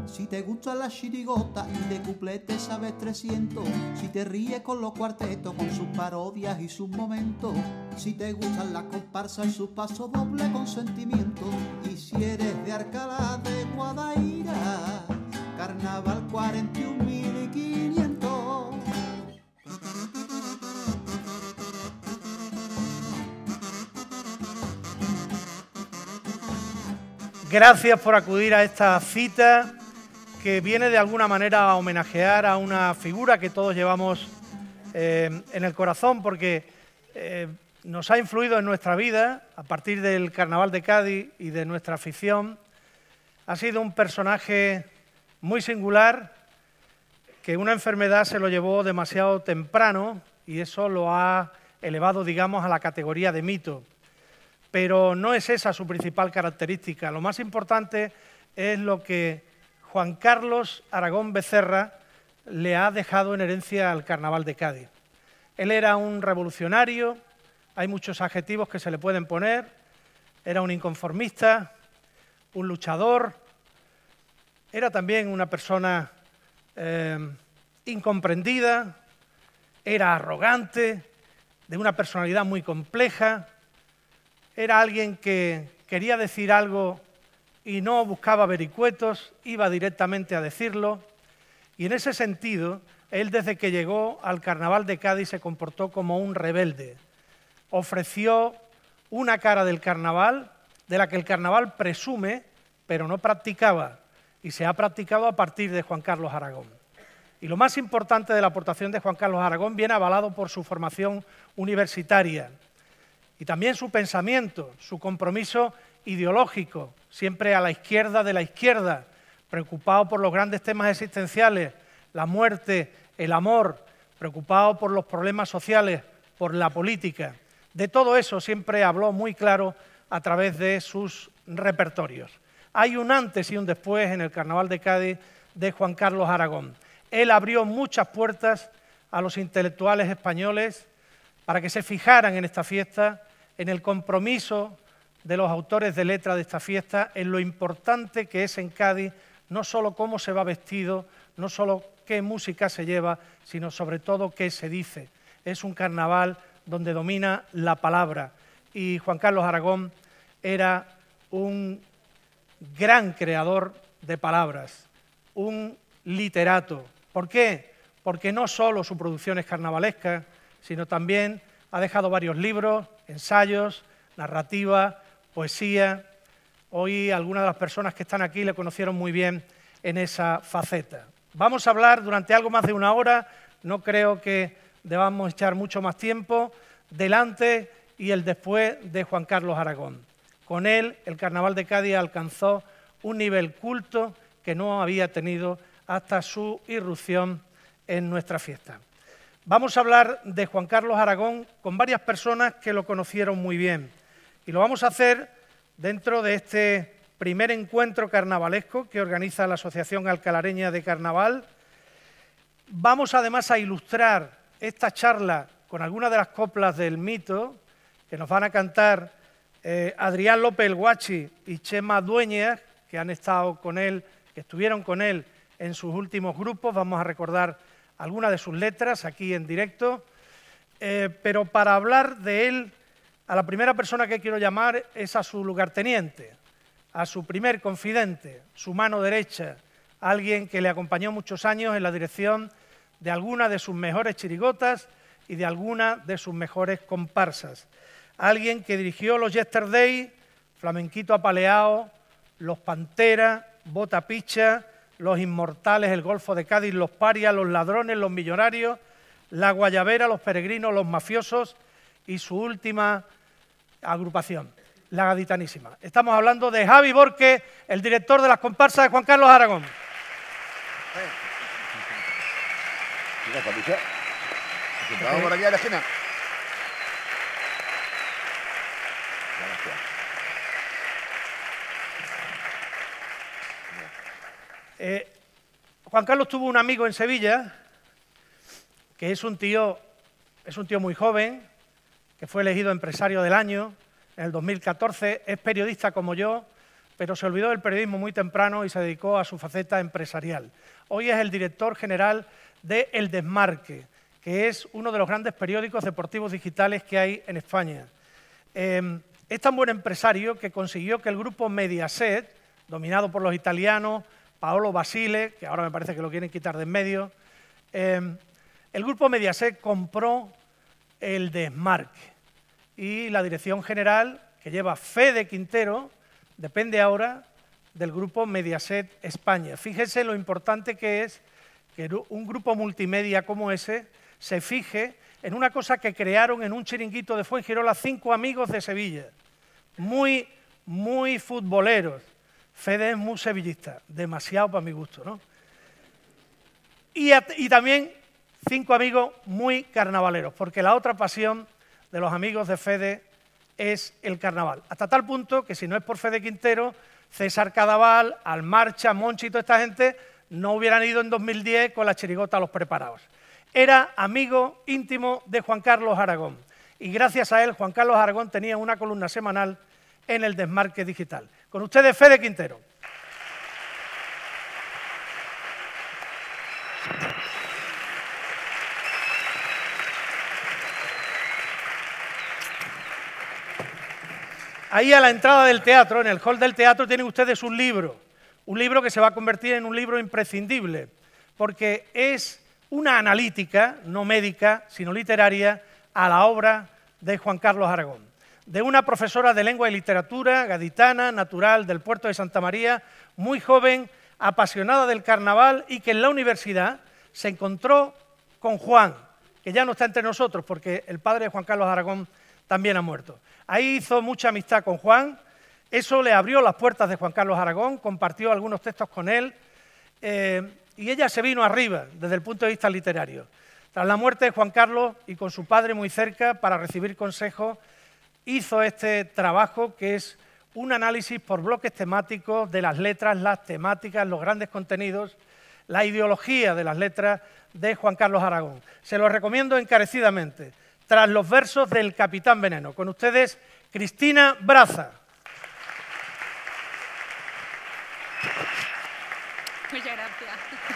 Si te gusta la chirigota y de cuplete sabes 300, si te ríes con los cuartetos, con sus parodias y sus momentos, si te gustan las comparsas y sus pasos doble con sentimiento, y si eres de Alcalá de Guadaira, Carnaval 41.500. Gracias por acudir a esta cita que viene de alguna manera a homenajear a una figura que todos llevamos en el corazón porque nos ha influido en nuestra vida a partir del Carnaval de Cádiz y de nuestra afición. Ha sido un personaje muy singular que una enfermedad se lo llevó demasiado temprano y eso lo ha elevado, digamos, a la categoría de mito. Pero no es esa su principal característica. Lo más importante es lo que Juan Carlos Aragón Becerra le ha dejado en herencia al Carnaval de Cádiz. Él era un revolucionario, hay muchos adjetivos que se le pueden poner, era un inconformista, un luchador, era también una persona incomprendida, era arrogante, de una personalidad muy compleja. Era alguien que quería decir algo y no buscaba vericuetos, iba directamente a decirlo. Y en ese sentido, él desde que llegó al Carnaval de Cádiz se comportó como un rebelde. Ofreció una cara del Carnaval, de la que el Carnaval presume, pero no practicaba. Y se ha practicado a partir de Juan Carlos Aragón. Y lo más importante de la aportación de Juan Carlos Aragón viene avalado por su formación universitaria. Y también su pensamiento, su compromiso ideológico, siempre a la izquierda de la izquierda, preocupado por los grandes temas existenciales, la muerte, el amor, preocupado por los problemas sociales, por la política. De todo eso siempre habló muy claro a través de sus repertorios. Hay un antes y un después en el Carnaval de Cádiz de Juan Carlos Aragón. Él abrió muchas puertas a los intelectuales españoles para que se fijaran en esta fiesta, en el compromiso de los autores de letra de esta fiesta, en lo importante que es en Cádiz, no solo cómo se va vestido, no solo qué música se lleva, sino sobre todo qué se dice. Es un carnaval donde domina la palabra y Juan Carlos Aragón era un gran creador de palabras, un literato. ¿Por qué? Porque no solo su producción es carnavalesca, sino también ha dejado varios libros, ensayos, narrativa, poesía. Hoy algunas de las personas que están aquí le conocieron muy bien en esa faceta. Vamos a hablar durante algo más de una hora, no creo que debamos echar mucho más tiempo, del antes y el después de Juan Carlos Aragón. Con él, el Carnaval de Cádiz alcanzó un nivel culto que no había tenido hasta su irrupción en nuestra fiesta. Vamos a hablar de Juan Carlos Aragón con varias personas que lo conocieron muy bien. Y lo vamos a hacer dentro de este primer encuentro carnavalesco que organiza la Asociación Alcalareña de Carnaval. Vamos además a ilustrar esta charla con algunas de las coplas del mito que nos van a cantar Adrián López el Guachi y Chema Dueñas, que han estado con él, que estuvieron con él en sus últimos grupos. Vamos a recordar algunas de sus letras aquí en directo, pero para hablar de él, a la primera persona que quiero llamar es a su lugarteniente, a su primer confidente, su mano derecha, alguien que le acompañó muchos años en la dirección de algunas de sus mejores chirigotas y de algunas de sus mejores comparsas. Alguien que dirigió los Yesterday, Flamenquito Apaleao, Los Panteras, Bota Picha, Los Inmortales, El Golfo de Cádiz, Los Parias, Los Ladrones, Los Millonarios, La Guayabera, Los Peregrinos, Los Mafiosos y su última agrupación, La Gaditanísima. Estamos hablando de Javi Borque, el director de las comparsas de Juan Carlos Aragón. Vamos por aquí a la esquina. Juan Carlos tuvo un amigo en Sevilla, que es un tío muy joven, que fue elegido empresario del año en el 2014, es periodista como yo, pero se olvidó del periodismo muy temprano y se dedicó a su faceta empresarial. Hoy es el director general de El Desmarque, que es uno de los grandes periódicos deportivos digitales que hay en España. Es tan buen empresario que consiguió que el grupo Mediaset, dominado por los italianos, Paolo Basile, que ahora me parece que lo quieren quitar de en medio, el grupo Mediaset compró El Desmarque y la dirección general, que lleva Fede Quintero, depende ahora del grupo Mediaset España. Fíjense lo importante que es que un grupo multimedia como ese se fije en una cosa que crearon en un chiringuito de Fuengirola 5 amigos de Sevilla, muy futboleros. Fede es muy sevillista, demasiado para mi gusto, ¿no? Y también 5 amigos muy carnavaleros, porque la otra pasión de los amigos de Fede es el carnaval. Hasta tal punto que si no es por Fede Quintero, César Cadaval, Almarcha, Monchi y toda esta gente no hubieran ido en 2010 con la chirigota a los preparados. Era amigo íntimo de Juan Carlos Aragón y gracias a él Juan Carlos Aragón tenía una columna semanal en El Desmarque Digital. Con ustedes, Fede Quintero. Ahí a la entrada del teatro, en el hall del teatro, tienen ustedes un libro que se va a convertir en un libro imprescindible, porque es una analítica, no médica, sino literaria, a la obra de Juan Carlos Aragón, de una profesora de lengua y literatura gaditana, natural del puerto de Santa María, muy joven, apasionada del carnaval y que en la universidad se encontró con Juan, que ya no está entre nosotros porque el padre de Juan Carlos Aragón también ha muerto. Ahí hizo mucha amistad con Juan, eso le abrió las puertas de Juan Carlos Aragón, compartió algunos textos con él y ella se vino arriba desde el punto de vista literario. Tras la muerte de Juan Carlos y con su padre muy cerca para recibir consejos, hizo este trabajo que es un análisis por bloques temáticos de las letras, las temáticas, los grandes contenidos, la ideología de las letras de Juan Carlos Aragón. Se lo recomiendo encarecidamente. Tras los versos del Capitán Veneno. Con ustedes, Cristina Braza. Muchas gracias.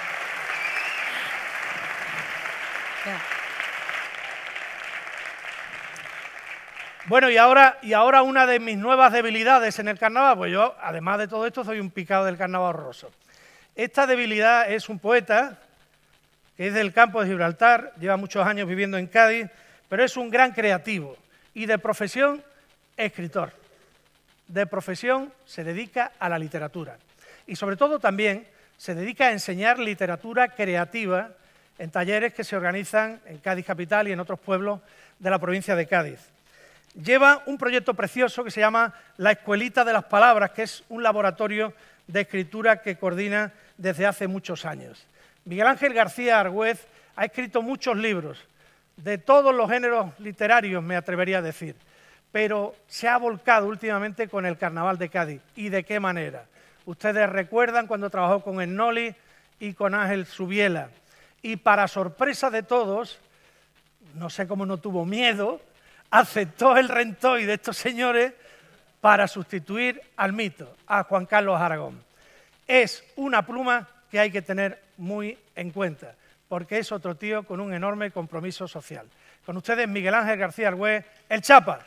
Bueno, y ahora una de mis nuevas debilidades en el carnaval, pues yo, además de todo esto, soy un picado del carnaval horroroso. Esta debilidad es un poeta que es del campo de Gibraltar, lleva muchos años viviendo en Cádiz, pero es un gran creativo y de profesión escritor. De profesión se dedica a la literatura y sobre todo también se dedica a enseñar literatura creativa en talleres que se organizan en Cádiz capital y en otros pueblos de la provincia de Cádiz. Lleva un proyecto precioso que se llama La Escuelita de las Palabras, que es un laboratorio de escritura que coordina desde hace muchos años. Miguel Ángel García Argüez ha escrito muchos libros, de todos los géneros literarios, me atrevería a decir, pero se ha volcado últimamente con el Carnaval de Cádiz. ¿Y de qué manera? Ustedes recuerdan cuando trabajó con Ennoli y con Ángel Subiela. Y para sorpresa de todos, no sé cómo no tuvo miedo, aceptó el rentoy de estos señores para sustituir al mito, a Juan Carlos Aragón. Es una pluma que hay que tener muy en cuenta, porque es otro tío con un enorme compromiso social. Con ustedes, Miguel Ángel García Argüez, el Chapa.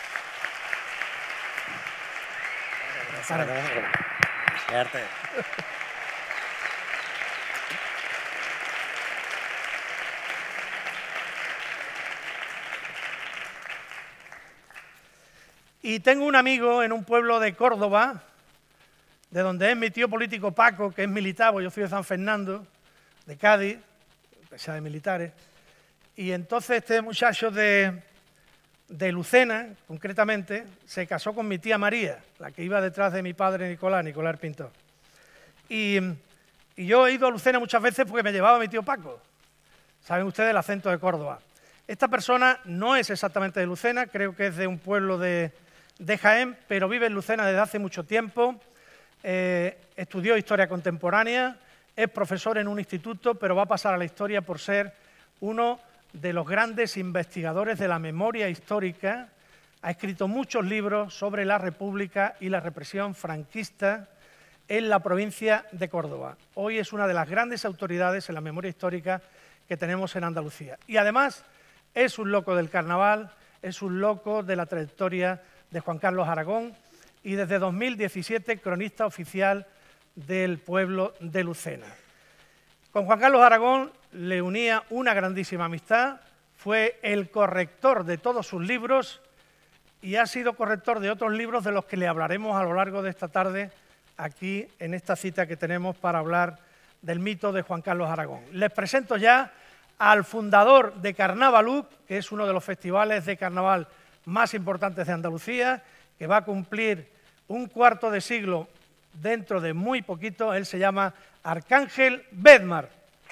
Y tengo un amigo en un pueblo de Córdoba, de donde es mi tío político Paco, que es militar, yo soy de San Fernando, de Cádiz, pese de militares, y entonces este muchacho de Lucena, concretamente, se casó con mi tía María, la que iba detrás de mi padre Nicolás el pintor. Y yo he ido a Lucena muchas veces porque me llevaba mi tío Paco. Saben ustedes el acento de Córdoba. Esta persona no es exactamente de Lucena, creo que es de un pueblo de Jaén, pero vive en Lucena desde hace mucho tiempo, estudió Historia Contemporánea, es profesor en un instituto, pero va a pasar a la historia por ser uno de los grandes investigadores de la memoria histórica Ha escrito muchos libros sobre la República y la represión franquista en la provincia de Córdoba. Hoy es una de las grandes autoridades en la memoria histórica que tenemos en Andalucía. Y además es un loco del carnaval, es un loco de la trayectoria de Juan Carlos Aragón y desde 2017 cronista oficial del pueblo de Lucena. Con Juan Carlos Aragón le unía una grandísima amistad, fue el corrector de todos sus libros y ha sido corrector de otros libros de los que le hablaremos a lo largo de esta tarde aquí en esta cita que tenemos para hablar del mito de Juan Carlos Aragón. Les presento ya al fundador de Carnavalú, que es uno de los festivales de carnaval más importantes de Andalucía, que va a cumplir un cuarto de siglo dentro de muy poquito. Él se llama Arcángel Bedmar.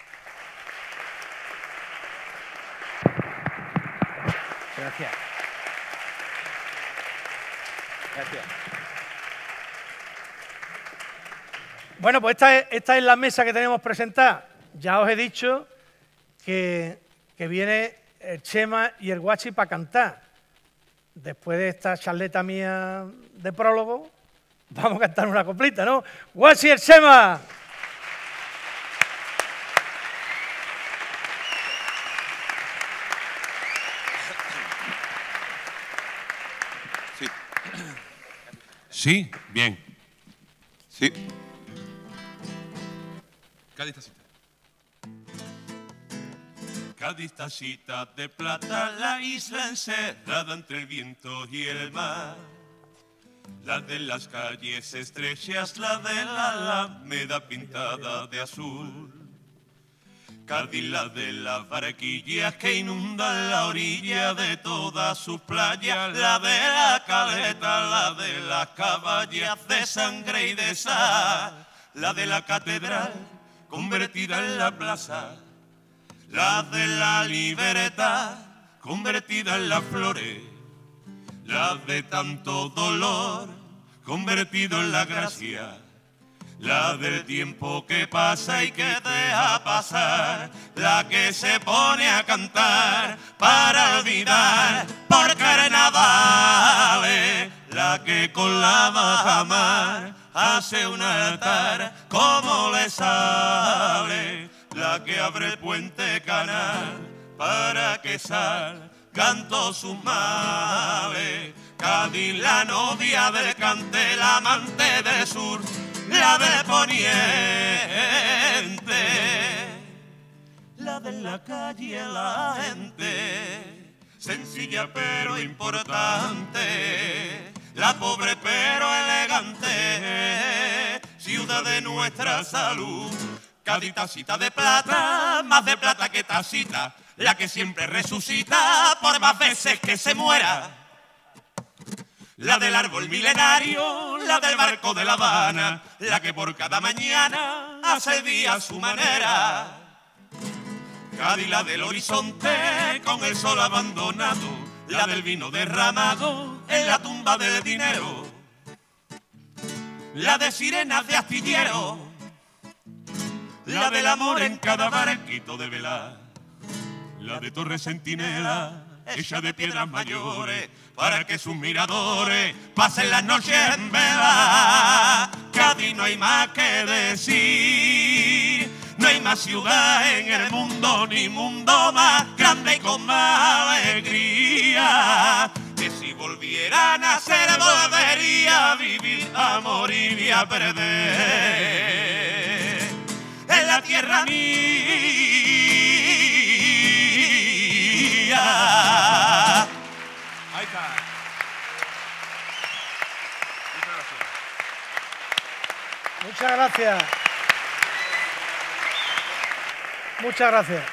Gracias. Gracias. Bueno, pues esta es la mesa que tenemos presentada. Ya os he dicho que viene el Chema y el Guachi para cantar. Después de esta charleta mía de prólogo, vamos a cantar una coplita, ¿no? ¡Guachi y el Chema! Sí. Sí, bien. Sí. Cádiz tacita. Cádiz tacita de plata, la isla encerrada entre el viento y el mar. La de las calles estrechas, la de la alameda pintada de azul. Cádiz, la de las barquillas que inundan la orilla de todas sus playas, la de la caleta, la de las caballas de sangre y de sal, la de la catedral convertida en la plaza, la de la libertad convertida en las flores, la de tanto dolor convertido en la gracia, la del tiempo que pasa y que deja pasar, la que se pone a cantar para olvidar por carnavales, la que con la bajamar hace un altar como le sale, la que abre el puente canal para que canto sus males. Cádiz, la novia del cante, la amante del sur, la del poniente, la de la calle, la gente, sencilla pero importante, la pobre pero elegante, ciudad de nuestra salud. Cádiz, tacita de plata, más de plata que tacita, la que siempre resucita por más veces que se muera. La del árbol milenario, la del barco de La Habana, la que por cada mañana hace día a su manera. Cádiz, la del horizonte con el sol abandonado, la del vino derramado en la tumba del dinero, la de sirenas de astillero, la del amor en cada barquito de vela, la de torre centinela hecha de piedras mayores para que sus miradores pasen las noches en vela. Cádiz, no hay más que decir, no hay más ciudad en el mundo, ni mundo más grande y con más alegría, que si volviera a nacer volvería a vivir, a morir y a perder en la tierra mía. Ahí está. Muchas gracias. Muchas gracias.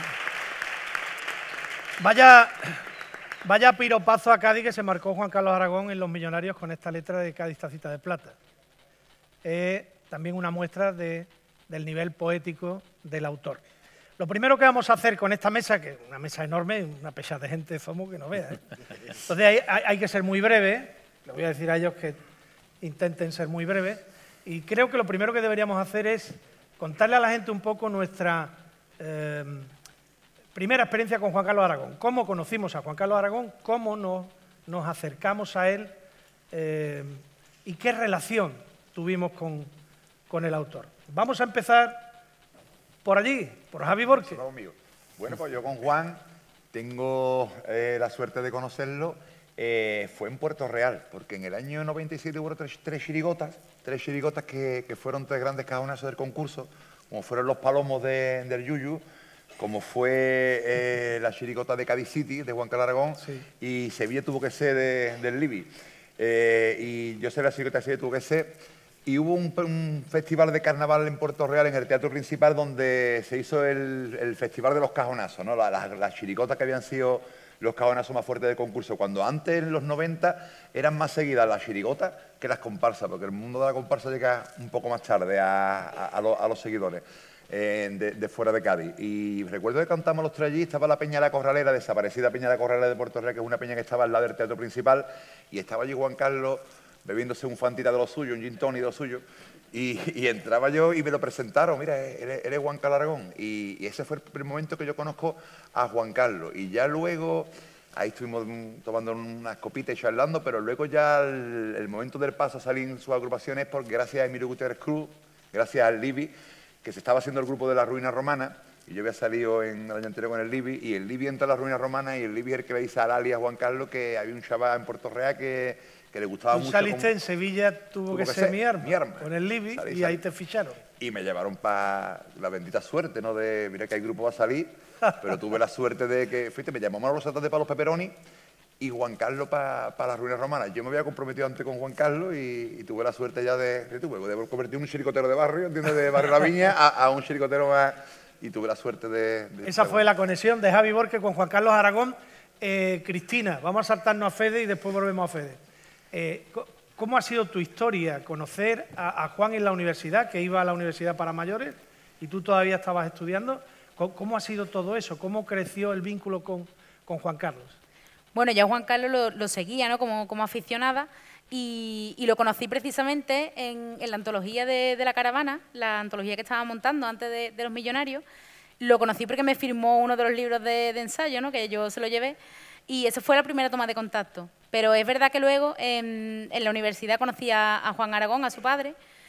Vaya piropazo a Cádiz que se marcó Juan Carlos Aragón en Los Millonarios con esta letra de Cádiz, tacita de plata. También una muestra del nivel poético del autor. Lo primero que vamos a hacer con esta mesa, que es una mesa enorme, una pesa de gente somos que no veas, ¿eh? Entonces hay que ser muy breve, le voy a decir a ellos que intenten ser muy breves, y creo que lo primero que deberíamos hacer es contarle a la gente un poco nuestra primera experiencia con Juan Carlos Aragón, cómo conocimos a Juan Carlos Aragón, cómo nos nos acercamos a él y qué relación tuvimos con el autor. Vamos a empezar por allí, por Javi Borque. Bueno, pues yo con Juan tengo la suerte de conocerlo. Fue en Puerto Real, porque en el año 97 hubo tres chirigotas que fueron 3 grandes cajonazos del concurso, como fueron los palomos del Yuyu, como fue la chirigota de Cádiz City, de Juan Carlos Aragón, sí. Y Sevilla tuvo que ser del Libby. Y yo sé la chirigota de Sevilla tuvo que ser. Y hubo un festival de carnaval en Puerto Real, en el Teatro Principal, donde se hizo el Festival de los Cajonazos, ¿no? Las chirigotas que habían sido los cajonazos más fuertes del concurso. Cuando antes, en los 90, eran más seguidas las chirigotas que las comparsas, porque el mundo de la comparsa llega un poco más tarde a los seguidores de fuera de Cádiz. Y recuerdo que cantamos los 3 allí, estaba la Peña de la Corralera, desaparecida Peña de la Corralera de Puerto Real, que es una peña que estaba al lado del Teatro Principal, y estaba allí Juan Carlos bebiéndose un fantita de lo suyo, un gin tonic de lo suyo, y entraba yo y me lo presentaron, mira, eres Juan Carlos Aragón, y ese fue el primer momento que yo conozco a Juan Carlos, y ya luego, ahí estuvimos tomando unas copitas y charlando, pero luego ya el momento del paso a salir en sus agrupaciones, porque gracias a Emilio Gutiérrez Cruz, gracias al Libby, que se estaba haciendo el grupo de la Ruina Romana, y yo había salido en el año anterior con el Libby, y el Libby entra a la Ruina Romana, y el Libby es el que le dice al alias Juan Carlos que había un chaval en Puerto Real que le gustaba mucho. Tú saliste en Sevilla, tuvo que ser mi arma, con el Libby, y ahí te ficharon. Y me llevaron para la bendita suerte, ¿no? De, mira que hay grupo va a salir, pero tuve la suerte de que, fíjate, me llamó Manolo Santander para los Pepperoni y Juan Carlos para las Ruinas Romanas. Yo me había comprometido antes con Juan Carlos y tuve la suerte ya de convertir un chiricotero de barrio, ¿entiendes? De Barrio La Viña a un chiricotero más, y tuve la suerte de esa fue la conexión de Javi Borque con Juan Carlos Aragón. Cristina, vamos a saltarnos a Fede y después volvemos a Fede. ¿Cómo ha sido tu historia? Conocer a Juan en la universidad, que iba a la universidad para mayores y tú todavía estabas estudiando. ¿Cómo ha sido todo eso? ¿Cómo creció el vínculo con Juan Carlos? Bueno, ya Juan Carlos lo seguía, ¿no? como aficionada y lo conocí precisamente en la antología de la caravana, la antología que estaba montando antes de Los Millonarios. Lo conocí porque me firmó uno de los libros de ensayo, ¿no? Que yo se lo llevé. Y esa fue la primera toma de contacto. Pero es verdad que luego en la universidad conocí a Juan Aragón, a su padre,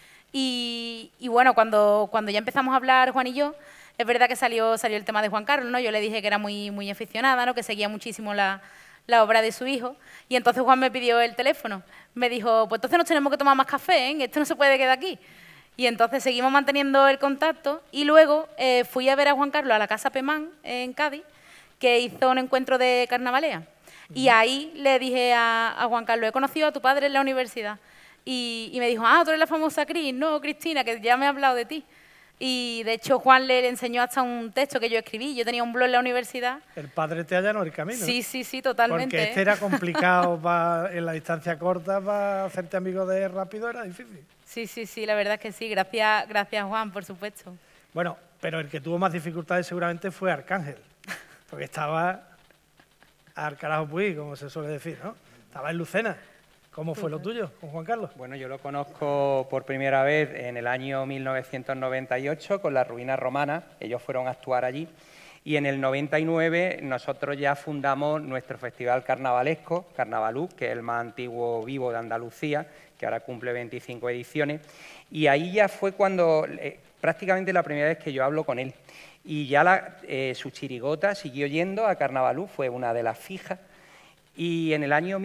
y bueno, cuando ya empezamos a hablar Juan y yo, es verdad que salió el tema de Juan Carlos, ¿no? Yo le dije que era muy aficionada, ¿no? Que seguía muchísimo la obra de su hijo, y entonces Juan me pidió el teléfono. Me dijo, pues entonces nos tenemos que tomar más café, ¿eh? Esto no se puede quedar aquí. Y entonces seguimos manteniendo el contacto, y luego fui a ver a Juan Carlos a la Casa Pemán, en Cádiz, que hizo un encuentro de carnavalea. Y ahí le dije a Juan Carlos, he conocido a tu padre en la universidad. Y me dijo, tú eres la famosa Cris. No, Cristina, que ya me he hablado de ti. Y de hecho Juan le enseñó hasta un texto que yo escribí. Yo tenía un blog en la universidad. El padre te allanó el camino. Sí, totalmente. Porque este era complicado en la distancia corta, para hacerte amigo de rápido era difícil. Sí, la verdad es que sí. Gracias Juan, por supuesto. Bueno, pero el que tuvo más dificultades seguramente fue Arcángel. Porque estaba al carajo puy, como se suele decir, ¿no? Estaba en Lucena. ¿Cómo fue lo tuyo con Juan Carlos? Bueno, yo lo conozco por primera vez en el año 1998 con las Ruinas Romanas. Ellos fueron a actuar allí. Y en el 99 nosotros ya fundamos nuestro festival carnavalesco, Carnavalú, que es el más antiguo vivo de Andalucía, que ahora cumple 25 ediciones. Y ahí ya fue cuando, prácticamente la primera vez que yo hablo con él. Y ya su chirigota siguió yendo a Carnavalú, fue una de las fijas. Y en el año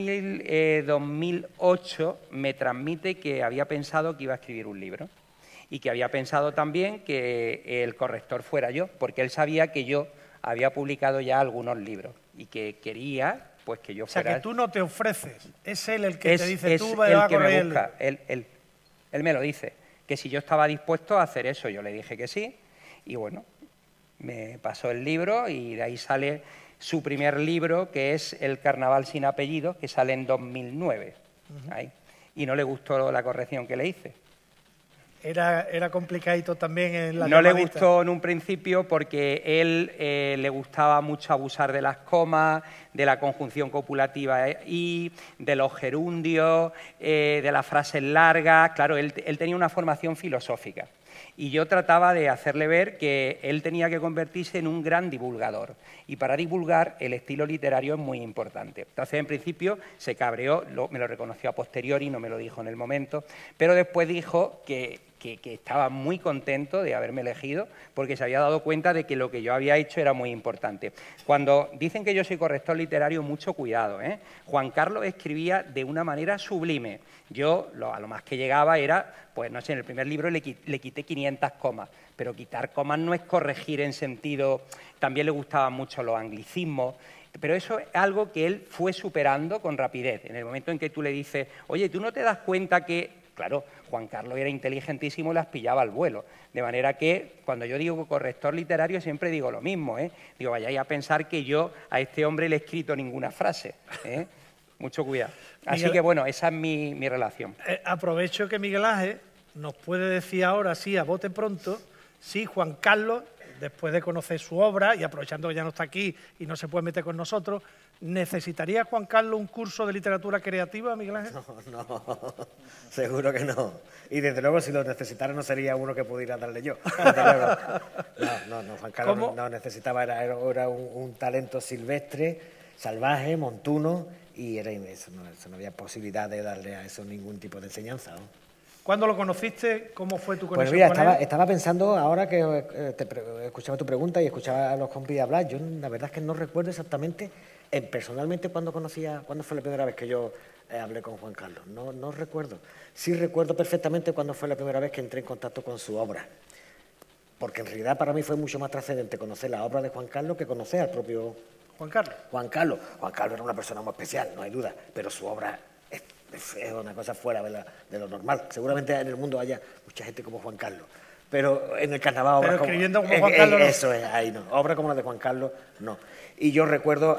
2008 me transmite que había pensado que iba a escribir un libro. Y que había pensado también que el corrector fuera yo, porque él sabía que yo había publicado ya algunos libros. Y que quería, pues, que yo fuera... O sea, que tú no te ofreces, es él el que te dice, tú vas a correr el libro. Él me lo dice, que si yo estaba dispuesto a hacer eso, yo le dije que sí. Y bueno, me pasó el libro y de ahí sale su primer libro, que es El Carnaval sin apellido, que sale en 2009. Ahí. Y no le gustó la corrección que le hice. Era complicadito también en la No le gustó en un principio porque él le gustaba mucho abusar de las comas, de la conjunción copulativa y de los gerundios, de las frases largas. Claro, él tenía una formación filosófica. Y yo trataba de hacerle ver que él tenía que convertirse en un gran divulgador. Y para divulgar el estilo literario es muy importante. Entonces, en principio, se cabreó, me lo reconoció a posteriori, no me lo dijo en el momento, pero después dijo que estaba muy contento de haberme elegido porque se había dado cuenta de que lo que yo había hecho era muy importante. Cuando dicen que yo soy corrector literario, mucho cuidado, ¿eh? Juan Carlos escribía de una manera sublime. Yo a lo más que llegaba era, pues no sé, en el primer libro le quité 500 comas, pero quitar comas no es corregir en sentido... También le gustaban mucho los anglicismos, pero eso es algo que él fue superando con rapidez. En el momento en que tú le dices, oye, ¿tú no te das cuenta que...? Claro, Juan Carlos era inteligentísimo y las pillaba al vuelo. De manera que, cuando yo digo corrector literario, siempre digo lo mismo, ¿eh? Digo, vayáis a pensar que yo a este hombre le he escrito ninguna frase, ¿eh? Mucho cuidado. Así que, bueno, esa es mi relación. Aprovecho que Miguel Ángel nos puede decir ahora, sí, a bote pronto, si Juan Carlos, después de conocer su obra, y aprovechando que ya no está aquí y no se puede meter con nosotros, ¿necesitaría Juan Carlos un curso de literatura creativa, Miguel Ángel? No, seguro que no. Y desde luego, si lo necesitara, no sería uno que pudiera darle yo. Desde luego. No, Juan Carlos no necesitaba, era un talento silvestre, salvaje, montuno, y eso no había posibilidad de darle a eso ningún tipo de enseñanza, ¿no? ¿Cuándo lo conociste? ¿Cómo fue tu Pues conexión mira, con él? estaba pensando, ahora que escuchaba tu pregunta y escuchaba a los compis hablar, yo la verdad es que no recuerdo exactamente, personalmente, cuándo fue la primera vez que yo hablé con Juan Carlos. No recuerdo. Sí recuerdo perfectamente cuándo fue la primera vez que entré en contacto con su obra. Porque en realidad para mí fue mucho más trascendente conocer la obra de Juan Carlos que conocer al propio Juan Carlos. Juan Carlos era una persona muy especial, no hay duda, pero su obra es una cosa fuera de lo normal. Seguramente en el mundo haya mucha gente como Juan Carlos, pero en el carnaval obras pero escribiendo como Juan Carlos, eso es, ahí no. Obra como la de Juan Carlos, no. Y yo recuerdo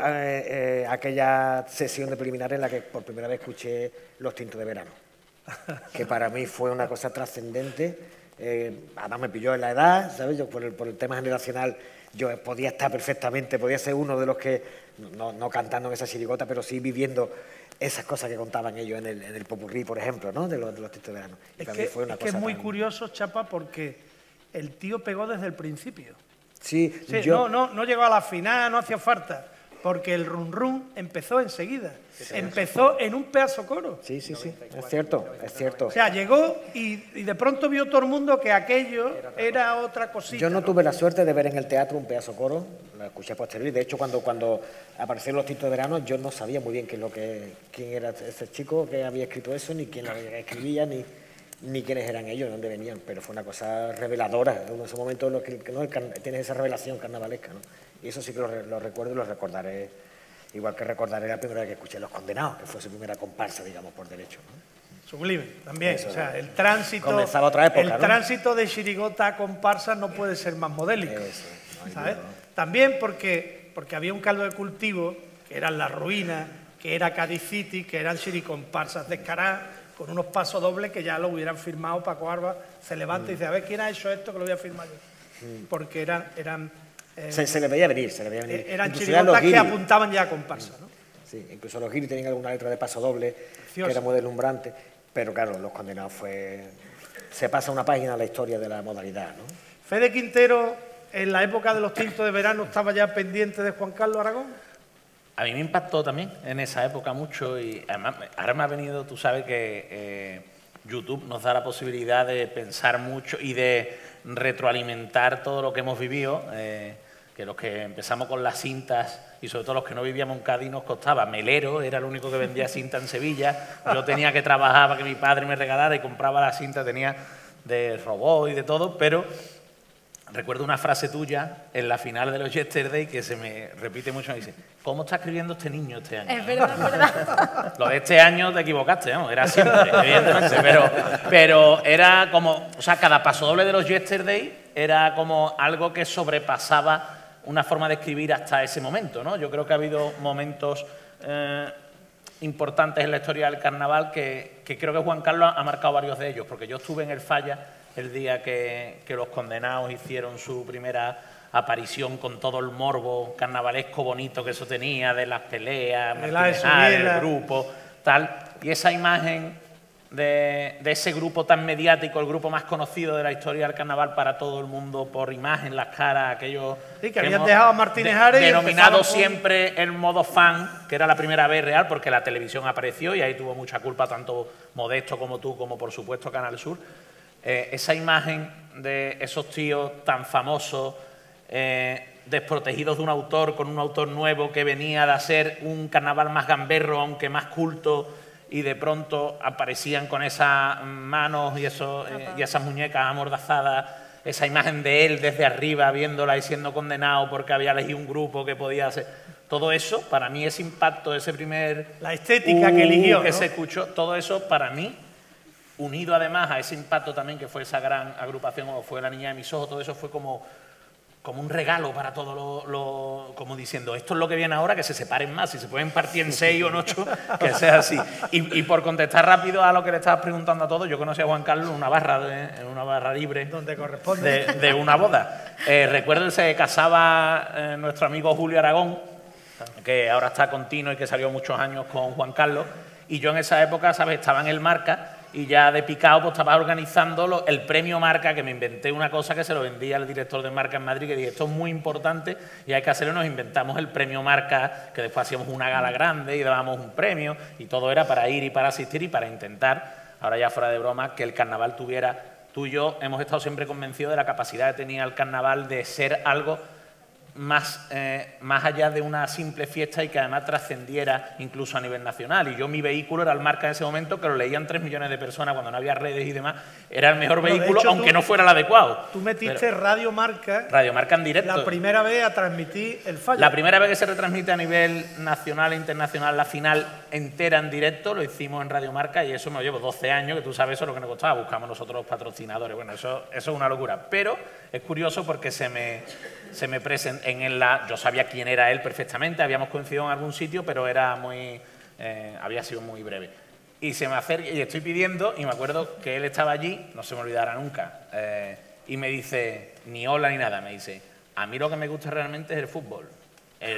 aquella sesión de preliminar en la que por primera vez escuché Los tintos de verano, que para mí fue una cosa trascendente. Además me pilló en la edad, ¿sabes? Yo por el tema generacional yo podía estar perfectamente, podía ser uno de los que, no cantando en esa chirigota, pero sí viviendo esas cosas que contaban ellos en el popurrí, por ejemplo, ¿no? de los tintos de verano. Es que es muy curioso, Chapa, porque el tío pegó desde el principio. Sí, no llegó a la final, no hacía falta, porque el run run empezó enseguida. Empezó en un pedazo coro. Sí, es cierto. O sea, llegó y de pronto vio todo el mundo que aquello era otra cosita. Yo no tuve la suerte de ver en el teatro un pedazo coro, lo escuché posterior, y de hecho cuando aparecieron Los tintos de verano yo no sabía muy bien quién era ese chico que había escrito eso, ni quién lo escribía, ni quiénes eran ellos, de dónde venían, pero fue una cosa reveladora. En ese momento tienes esa revelación carnavalesca, ¿no? Y eso sí que lo recuerdo y lo recordaré, igual que recordaré la primera vez que escuché Los Condenados, que fue su primera comparsa, digamos, por derecho, ¿no? Sublime, también. Eso, o sea, el tránsito, comenzaba otra época, tránsito de chirigota a comparsa no puede ser más modélico. Eso, ¿sabes? También porque había un caldo de cultivo, que eran La Ruina, que era Cádiz City, que eran chiricomparsas descaradas, con unos pasos dobles que ya lo hubieran firmado. Paco Arba se levanta y dice, a ver, ¿quién ha hecho esto que lo voy a firmar yo? Porque eran se le veía venir. Eran chirigotas que apuntaban ya a comparsa, ¿no? Sí, incluso los guiris tenían alguna letra de paso doble, que era muy deslumbrante, pero claro, Los Condenados se pasa una página a la historia de la modalidad, ¿no? Fede Quintero, en la época de Los tintos de verano, ¿estaba ya pendiente de Juan Carlos Aragón? A mí me impactó también en esa época mucho, y además ahora me ha venido, tú sabes que YouTube nos da la posibilidad de pensar mucho y de retroalimentar todo lo que hemos vivido, que los que empezamos con las cintas y sobre todo los que no vivíamos en Cádiz nos costaba. Melero era el único que vendía cinta en Sevilla, yo tenía que trabajar para que mi padre me regalara y compraba la cinta, tenía de robot y de todo, pero recuerdo una frase tuya en la final de los Yesterday que se me repite mucho, me dice, ¿cómo está escribiendo este niño este año? Es verdad, es verdad. Lo de este año te equivocaste, ¿no? Era siempre, evidentemente, pero era como, o sea, cada paso doble de los Yesterday era como algo que sobrepasaba una forma de escribir hasta ese momento, ¿no? Yo creo que ha habido momentos importantes en la historia del carnaval que creo que Juan Carlos ha marcado varios de ellos, porque yo estuve en el Falla el día que Los Condenados hicieron su primera aparición con todo el morbo carnavalesco bonito que eso tenía, de las peleas, el grupo, tal. Y esa imagen de ese grupo tan mediático, el grupo más conocido de la historia del carnaval para todo el mundo, por imagen, las caras, aquellos sí, que habían dejado a Martínez Ares denominado siempre el modo fan, que era la primera vez real, porque la televisión apareció y ahí tuvo mucha culpa tanto Modesto como tú, como por supuesto Canal Sur. Esa imagen de esos tíos tan famosos, desprotegidos de un autor, con un autor nuevo que venía de hacer un carnaval más gamberro, aunque más culto, y de pronto aparecían con esas manos y esas muñecas amordazadas, esa imagen de él desde arriba viéndola y siendo condenado porque había elegido un grupo que podía hacer. Todo eso, para mí, ese impacto, ese primer... La estética que eligió, que ¿no? se escuchó, todo eso, para mí, unido además a ese impacto también que fue esa gran agrupación, como fue La Niña de mis ojos, todo eso fue como un regalo para todo como diciendo, esto es lo que viene ahora, que se separen más, si se pueden partir en 6 o en 8, que sea así. Y por contestar rápido a lo que le estabas preguntando a todos, yo conocí a Juan Carlos en una barra libre donde corresponde de una boda. Recuerdo que se casaba nuestro amigo Julio Aragón, que ahora está con Tino y que salió muchos años con Juan Carlos, y yo en esa época, ¿sabes?, estaba en el Marca, y ya de picado pues estaba organizando el premio Marca, que me inventé una cosa que se lo vendía al director de Marca en Madrid, que dije, esto es muy importante y hay que hacerlo. Nos inventamos el premio Marca, que después hacíamos una gala grande y dábamos un premio, y todo era para ir y para asistir y para intentar, ahora ya fuera de broma, que el carnaval tuviera... Tú y yo hemos estado siempre convencidos de la capacidad que tenía el carnaval de ser algo más allá de una simple fiesta y que además trascendiera incluso a nivel nacional. Y yo, mi vehículo era el Marca en ese momento, que lo leían 3 millones de personas cuando no había redes y demás. Era el mejor vehículo, hecho, aunque no fuera el adecuado. Tú metiste Radio Marca en directo. La primera vez a transmitir el fallo. La primera vez que se retransmite a nivel nacional e internacional la final entera en directo, lo hicimos en Radio Marca, y eso me lo llevo 12 años, que tú sabes eso es lo que nos costaba. Buscamos nosotros los patrocinadores. Bueno, eso es una locura. Pero es curioso porque se me presenta yo sabía quién era él perfectamente, habíamos coincidido en algún sitio, pero era había sido muy breve. Y se me acerca y estoy pidiendo, y me acuerdo que él estaba allí, no se me olvidará nunca, y me dice, ni hola ni nada, me dice, a mí lo que me gusta realmente es el fútbol. El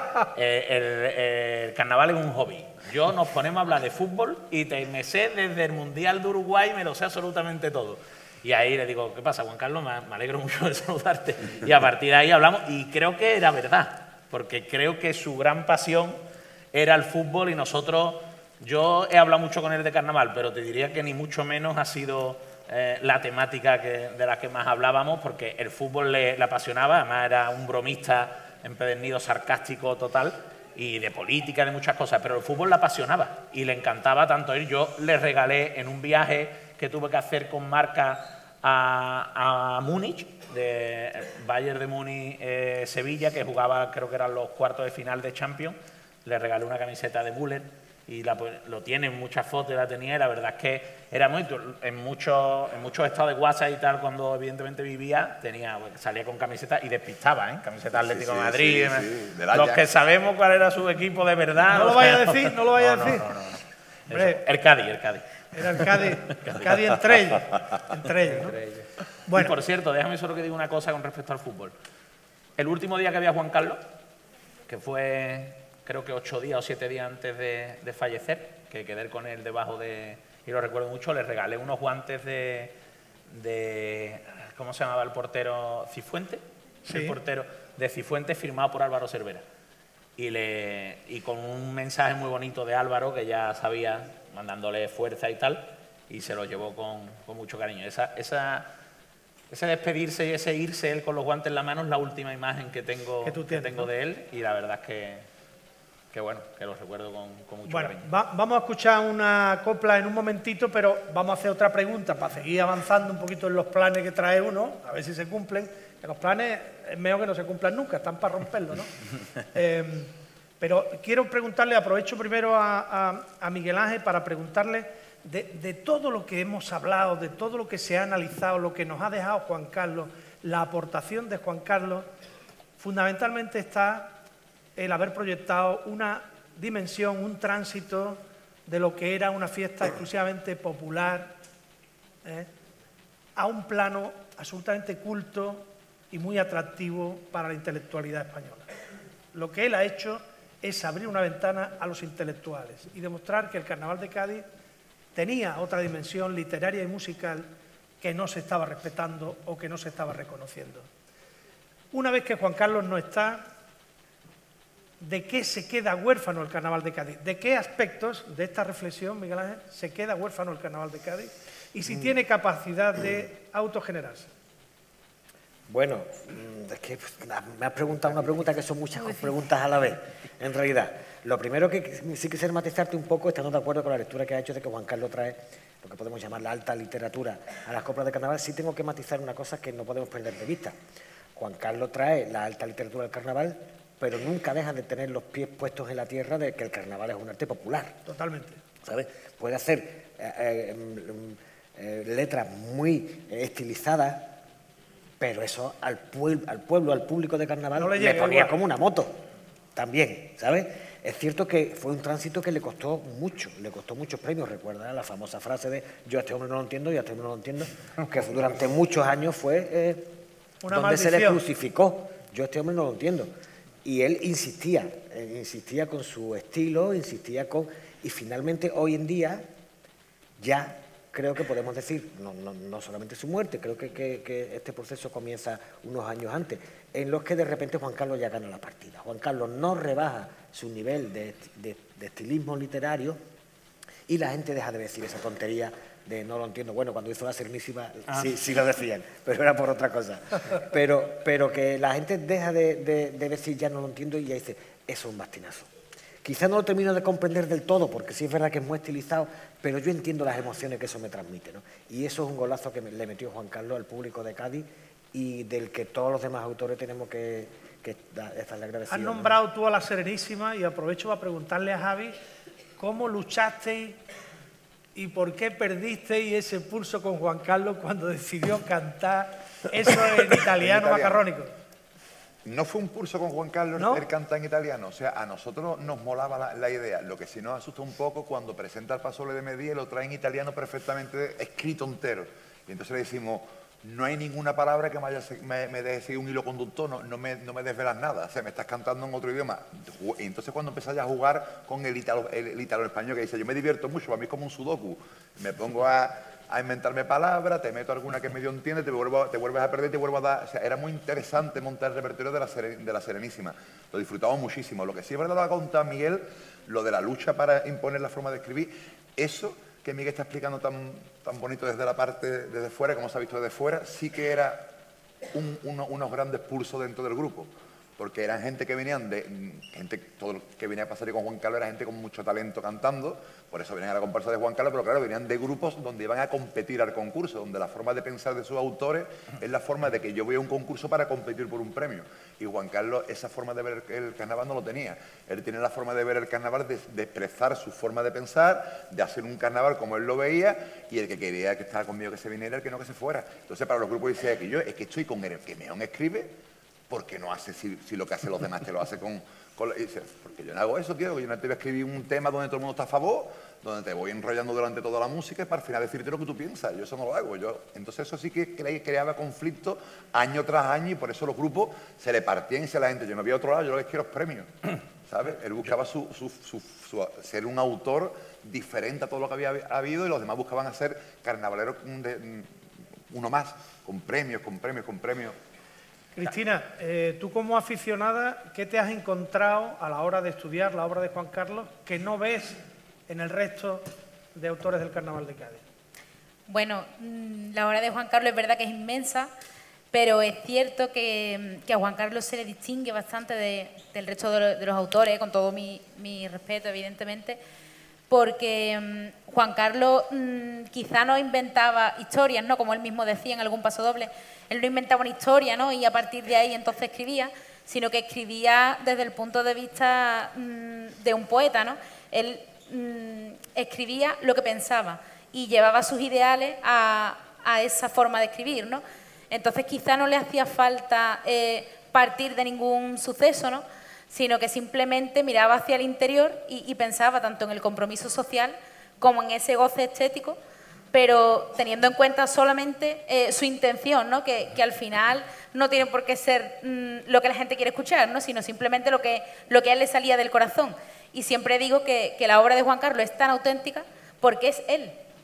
carnaval es un hobby. Yo nos ponemos a hablar de fútbol y me sé desde el Mundial de Uruguay, me lo sé absolutamente todo. Y ahí le digo, ¿qué pasa, Juan Carlos? Me alegro mucho de saludarte. Y a partir de ahí hablamos, y creo que era verdad, porque creo que su gran pasión era el fútbol, y nosotros, yo he hablado mucho con él de carnaval, pero te diría que ni mucho menos ha sido la temática de la que más hablábamos, porque el fútbol le apasionaba, además era un bromista empedernido, sarcástico total, y de política, de muchas cosas, pero el fútbol le apasionaba y le encantaba tanto él. Yo le regalé en un viaje que tuve que hacer con Marca a Múnich, de Bayern de Múnich, Sevilla, que jugaba, creo que eran los cuartos de final de Champions, le regalé una camiseta de Müller y lo tiene en muchas fotos, la tenía, y la verdad es que era en muchos estados de WhatsApp y tal, cuando evidentemente vivía, salía con camiseta y despistaba, camiseta Atlético de Madrid, los que sabemos cuál era su equipo de verdad. No lo vaya a decir, no lo vaya a decir. No. El Cádiz. Era el Cádiz entre ellos. ¿No? Bueno. Y por cierto, déjame solo que diga una cosa con respecto al fútbol. El último día que vi a Juan Carlos, que fue creo que 8 días o 7 días antes de fallecer, que quedé con él debajo y lo recuerdo mucho, le regalé unos guantes de ¿cómo se llamaba el portero? Cifuentes. Sí. El portero de Cifuentes, firmado por Álvaro Cervera. Y con un mensaje muy bonito de Álvaro, que ya sabía, mandándole fuerza y tal, y se lo llevó con mucho cariño. Ese despedirse y ese irse él con los guantes en la mano es la última imagen que tengo de él, y la verdad es que bueno, que lo recuerdo con mucho cariño. Vamos a escuchar una copla en un momentito, pero vamos a hacer otra pregunta para seguir avanzando un poquito en los planes que trae uno, a ver si se cumplen. Que los planes es mejor que no se cumplan nunca, están para romperlo, ¿no? Pero quiero preguntarle, aprovecho primero a Miguel Ángel para preguntarle de todo lo que hemos hablado, de todo lo que se ha analizado, lo que nos ha dejado Juan Carlos, la aportación de Juan Carlos, fundamentalmente está el haber proyectado una dimensión, un tránsito de lo que era una fiesta exclusivamente popular a un plano absolutamente culto y muy atractivo para la intelectualidad española. Lo que él ha hecho es abrir una ventana a los intelectuales y demostrar que el Carnaval de Cádiz tenía otra dimensión literaria y musical que no se estaba respetando o que no se estaba reconociendo. Una vez que Juan Carlos no está, ¿de qué se queda huérfano el Carnaval de Cádiz? ¿De qué aspectos de esta reflexión, Miguel Ángel, se queda huérfano el Carnaval de Cádiz? Y si tiene capacidad de autogenerarse. Bueno, es que me has preguntado una pregunta que son muchas preguntas a la vez, en realidad. Lo primero que sí quisiera matizarte un poco, estando de acuerdo con la lectura que ha hecho de que Juan Carlos trae lo que podemos llamar la alta literatura a las coplas de carnaval, sí tengo que matizar una cosa que no podemos perder de vista. Juan Carlos trae la alta literatura del carnaval, pero nunca deja de tener los pies puestos en la tierra de que el carnaval es un arte popular. Totalmente. ¿Sabes? Puede hacer letras muy estilizadas, pero eso al pueblo, al público de carnaval, no le ponía como una moto también, ¿sabes? Es cierto que fue un tránsito que le costó muchos premios. Recuerda la famosa frase de yo a este hombre no lo entiendo y a este hombre no lo entiendo, que durante muchos años fue una donde maldición. se le crucificó. Yo a este hombre no lo entiendo. Y él insistía con su estilo, y finalmente hoy en día ya creo que podemos decir, no solamente su muerte, creo que este proceso comienza unos años antes, en los que de repente Juan Carlos ya gana la partida. Juan Carlos no rebaja su nivel de estilismo literario y la gente deja de decir esa tontería de no lo entiendo. Bueno, cuando hizo La Serenísima sí lo decían, pero era por otra cosa. Pero que la gente deja de decir ya no lo entiendo y ya dice, eso es un bastinazo. Quizá no lo termino de comprender del todo, porque sí es verdad que es muy estilizado, pero yo entiendo las emociones que eso me transmite, ¿no? Y eso es un golazo que le metió Juan Carlos al público de Cádiz y del que todos los demás autores tenemos que estarle agradecidos. Has nombrado tú a La Serenísima y aprovecho para preguntarle a Javi cómo luchasteis y por qué perdisteis ese pulso con Juan Carlos cuando decidió cantar eso en italiano macarrónico. No fue un pulso con Juan Carlos, ¿No? Él canta en italiano, o sea, a nosotros nos molaba la idea. Lo que sí nos asusta un poco cuando presenta el Pasole de Medía y lo trae en italiano perfectamente escrito entero. Y entonces le decimos, no hay ninguna palabra que me deje seguir un hilo conductor, no me desvelas nada, o sea, me estás cantando en otro idioma. Y entonces cuando empecé a jugar con el italo español, que dice, yo me divierto mucho, para mí es como un sudoku, me pongo a inventarme palabras, te meto alguna que medio entiende, te vuelves a perder, te vuelvo a dar... O sea, era muy interesante montar el repertorio de la Serenísima. Lo disfrutamos muchísimo. Lo que sí es verdad lo ha contado Miguel, lo de la lucha para imponer la forma de escribir, eso que Miguel está explicando tan bonito desde fuera, como se ha visto desde fuera, sí que era unos grandes pulsos dentro del grupo. Porque eran gente que venían todo lo que venía a pasar con Juan Carlos era gente con mucho talento cantando, por eso venían a la comparsa de Juan Carlos, pero claro, venían de grupos donde iban a competir al concurso, donde la forma de pensar de sus autores es la forma de que yo voy a un concurso para competir por un premio. Y Juan Carlos esa forma de ver el carnaval no lo tenía. Él tiene la forma de ver el carnaval, de expresar su forma de pensar, de hacer un carnaval como él lo veía, y el que quería que estaba conmigo que se viniera, el que no que se fuera. Entonces para los grupos decía que yo es que estoy con el que mejor escribe, porque no hace si lo que hacen los demás te lo hace porque yo no hago eso, tío, que yo no te voy a escribir un tema donde todo el mundo está a favor, donde te voy enrollando durante toda la música para al final decirte lo que tú piensas. Yo eso no lo hago. Entonces eso sí que creaba conflicto año tras año y por eso los grupos se le partían y se la gente. Yo no había otro lado, yo lo que quiero es premios, ¿sabes? Él buscaba ser un autor diferente a todo lo que había habido y los demás buscaban hacer carnavaleros uno más, con premios. Cristina, tú como aficionada, ¿qué te has encontrado a la hora de estudiar la obra de Juan Carlos que no ves en el resto de autores del Carnaval de Cádiz? Bueno, la obra de Juan Carlos es verdad que es inmensa, pero es cierto que a Juan Carlos se le distingue bastante del resto de los autores, con todo mi respeto, evidentemente, porque Juan Carlos quizá no inventaba historias, ¿no? Como él mismo decía en algún paso doble, él no inventaba una historia, ¿no? Y a partir de ahí entonces escribía, sino que escribía desde el punto de vista de un poeta, ¿no? Él escribía lo que pensaba y llevaba sus ideales a esa forma de escribir, ¿no? Entonces quizá no le hacía falta partir de ningún suceso, ¿no? Sino que simplemente miraba hacia el interior y pensaba tanto en el compromiso social como en ese goce estético, pero teniendo en cuenta solamente su intención, ¿no? Que al final no tiene por qué ser lo que la gente quiere escuchar, ¿no? Sino simplemente lo que a él le salía del corazón. Y siempre digo que la obra de Juan Carlos es tan auténtica porque es él.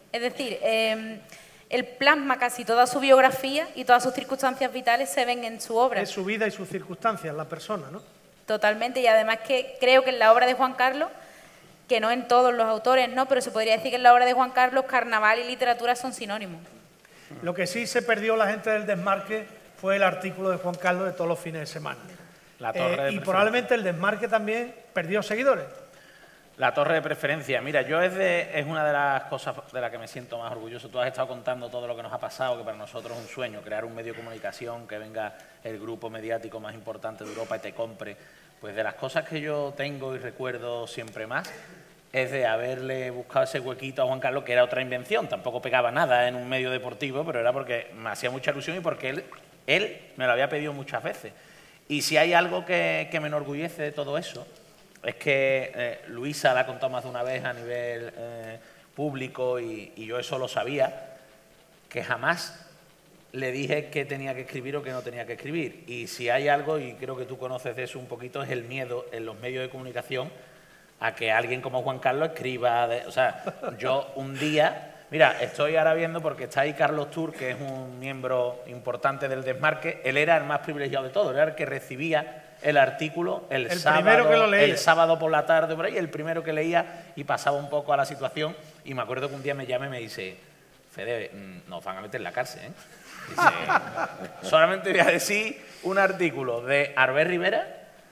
Es decir, él plasma casi toda su biografía y todas sus circunstancias vitales se ven en su obra. Es su vida y sus circunstancias, la persona, ¿no? Totalmente, y además que creo que en la obra de Juan Carlos, que no en todos los autores, ¿no?, pero se podría decir que en la obra de Juan Carlos carnaval y literatura son sinónimos. Lo que sí se perdió la gente del Desmarque fue el artículo de Juan Carlos de todos los fines de semana. La torre de y probablemente el Desmarque también perdió seguidores. La torre de preferencia. Mira, yo es una de las cosas de las que me siento más orgulloso. Tú has estado contando todo lo que nos ha pasado, que para nosotros es un sueño, crear un medio de comunicación, que venga el grupo mediático más importante de Europa y te compre. Pues de las cosas que yo tengo y recuerdo siempre más, es de haberle buscado ese huequito a Juan Carlos, que era otra invención. Tampoco pegaba nada en un medio deportivo, pero era porque me hacía mucha ilusión y porque él me lo había pedido muchas veces. Y si hay algo que me enorgullece de todo eso, es que Luisa la ha contado más de una vez a nivel público y yo eso lo sabía, que jamás le dije qué tenía que escribir o qué no tenía que escribir. Y si hay algo, y creo que tú conoces de eso un poquito, es el miedo en los medios de comunicación a que alguien como Juan Carlos escriba... o sea, yo un día... Mira, estoy ahora viendo porque está ahí Carlos Tur, que es un miembro importante del Desmarque. Él era el más privilegiado de todos, era el que recibía el artículo el sábado por la tarde, por ahí, el primero que leía y pasaba un poco a la situación. Y me acuerdo que un día me llama y me dice, Fede, nos van a meter en la cárcel, ¿eh? Dice, solamente voy a decir un artículo de Albert Rivera,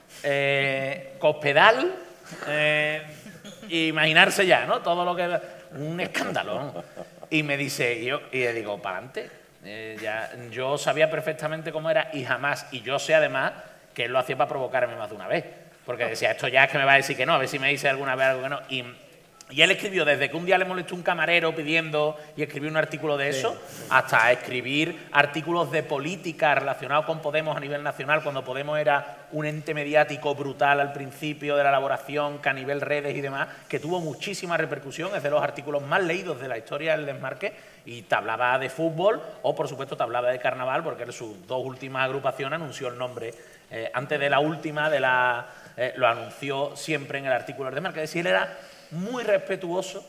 Cospedal, imaginarse ya, ¿no? Todo lo que... Un escándalo, ¿no? Y me dice, y le digo, para adelante. Yo sabía perfectamente cómo era y jamás, y yo sé además que él lo hacía para provocarme más de una vez. Porque decía, esto ya es que me va a decir que no, a ver si me dice alguna vez algo que no. Y él escribió desde que un día le molestó un camarero pidiendo y escribió un artículo de eso, hasta escribir artículos de política relacionados con Podemos a nivel nacional, cuando Podemos era un ente mediático brutal al principio de la elaboración, que a nivel redes y demás, que tuvo muchísima repercusión, es de los artículos más leídos de la historia del Desmarque, y te hablaba de fútbol o, por supuesto, te hablaba de carnaval, porque en sus dos últimas agrupaciones anunció el nombre. Antes de la última, lo anunció siempre en el artículo del Desmarque. Es decir, él era muy respetuoso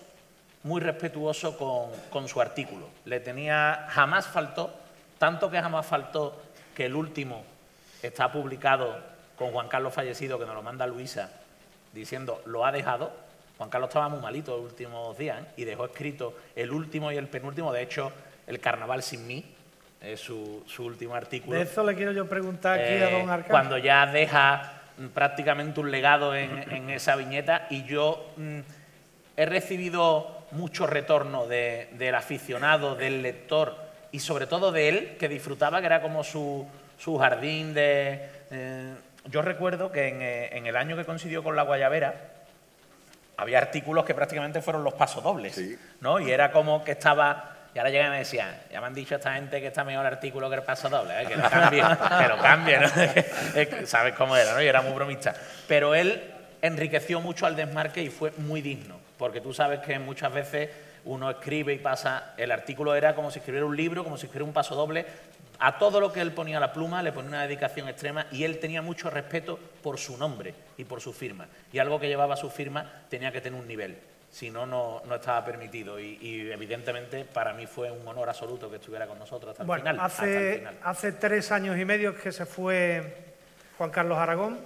con su artículo. Le tenía, jamás faltó, tanto que jamás faltó que el último está publicado con Juan Carlos fallecido, que nos lo manda Luisa, diciendo, lo ha dejado. Juan Carlos estaba muy malito los últimos días, ¿eh? Y dejó escrito el último y el penúltimo, de hecho, el Carnaval sin mí, es su último artículo. De eso le quiero yo preguntar aquí a don Arcángel. Cuando ya deja prácticamente un legado en esa viñeta, y yo he recibido mucho retorno del aficionado, del lector y sobre todo de él, que disfrutaba, que era como su jardín de... yo recuerdo que en el año que coincidió con La Guayabera había artículos que prácticamente fueron los pasodobles, sí, ¿no? Y era como que estaba... Y ahora llegan y me decían, ya me han dicho esta gente que está mejor el artículo que el pasodoble, que lo cambie, ¿no? Sabes cómo era, ¿no? Y era muy bromista. Pero él enriqueció mucho al Desmarque y fue muy digno, porque tú sabes que muchas veces uno escribe y pasa... El artículo era como si escribiera un libro, como si escribiera un pasodoble. A todo lo que él ponía la pluma le ponía una dedicación extrema, y él tenía mucho respeto por su nombre y por su firma. Y algo que llevaba su firma tenía que tener un nivel. Si no, no estaba permitido. Y evidentemente para mí fue un honor absoluto que estuviera con nosotros hasta el final. Hace 3 años y medio que se fue Juan Carlos Aragón.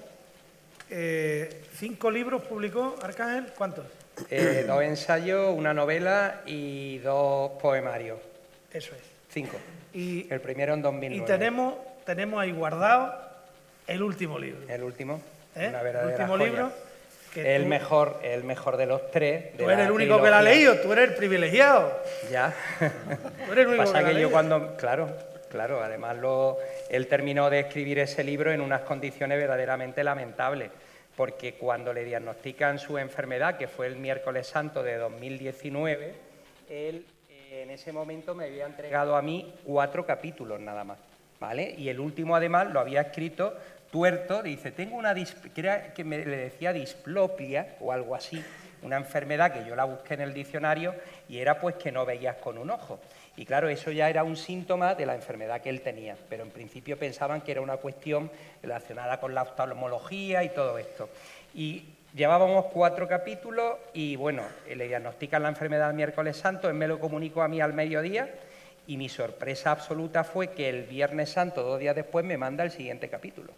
5 libros publicó, Arcángel, ¿cuántos? 2 ensayos, una novela y 2 poemarios. Eso es. 5. Y el primero en 2009. Y tenemos ahí guardado el último libro. El último, una verdadera el último joya. Libro. El mejor de los 3. Tú eres el único que la ha leído, tú eres el privilegiado. Ya. Tú eres el único Pasa que yo cuando... Claro, además él terminó de escribir ese libro en unas condiciones verdaderamente lamentables, porque cuando le diagnostican su enfermedad, que fue el miércoles santo de 2019, él en ese momento me había entregado a mí 4 capítulos nada más, ¿vale? Y el último además lo había escrito tuerto, dice, tengo una, que le decía diplopia o algo así, una enfermedad que yo la busqué en el diccionario y era pues que no veías con un ojo. Y claro, eso ya era un síntoma de la enfermedad que él tenía, pero en principio pensaban que era una cuestión relacionada con la oftalmología y todo esto. Y Llevábamos 4 capítulos y, bueno, le diagnostican la enfermedad el miércoles santo, él me lo comunicó a mí al mediodía y mi sorpresa absoluta fue que el viernes santo, 2 días después, me manda el siguiente capítulo.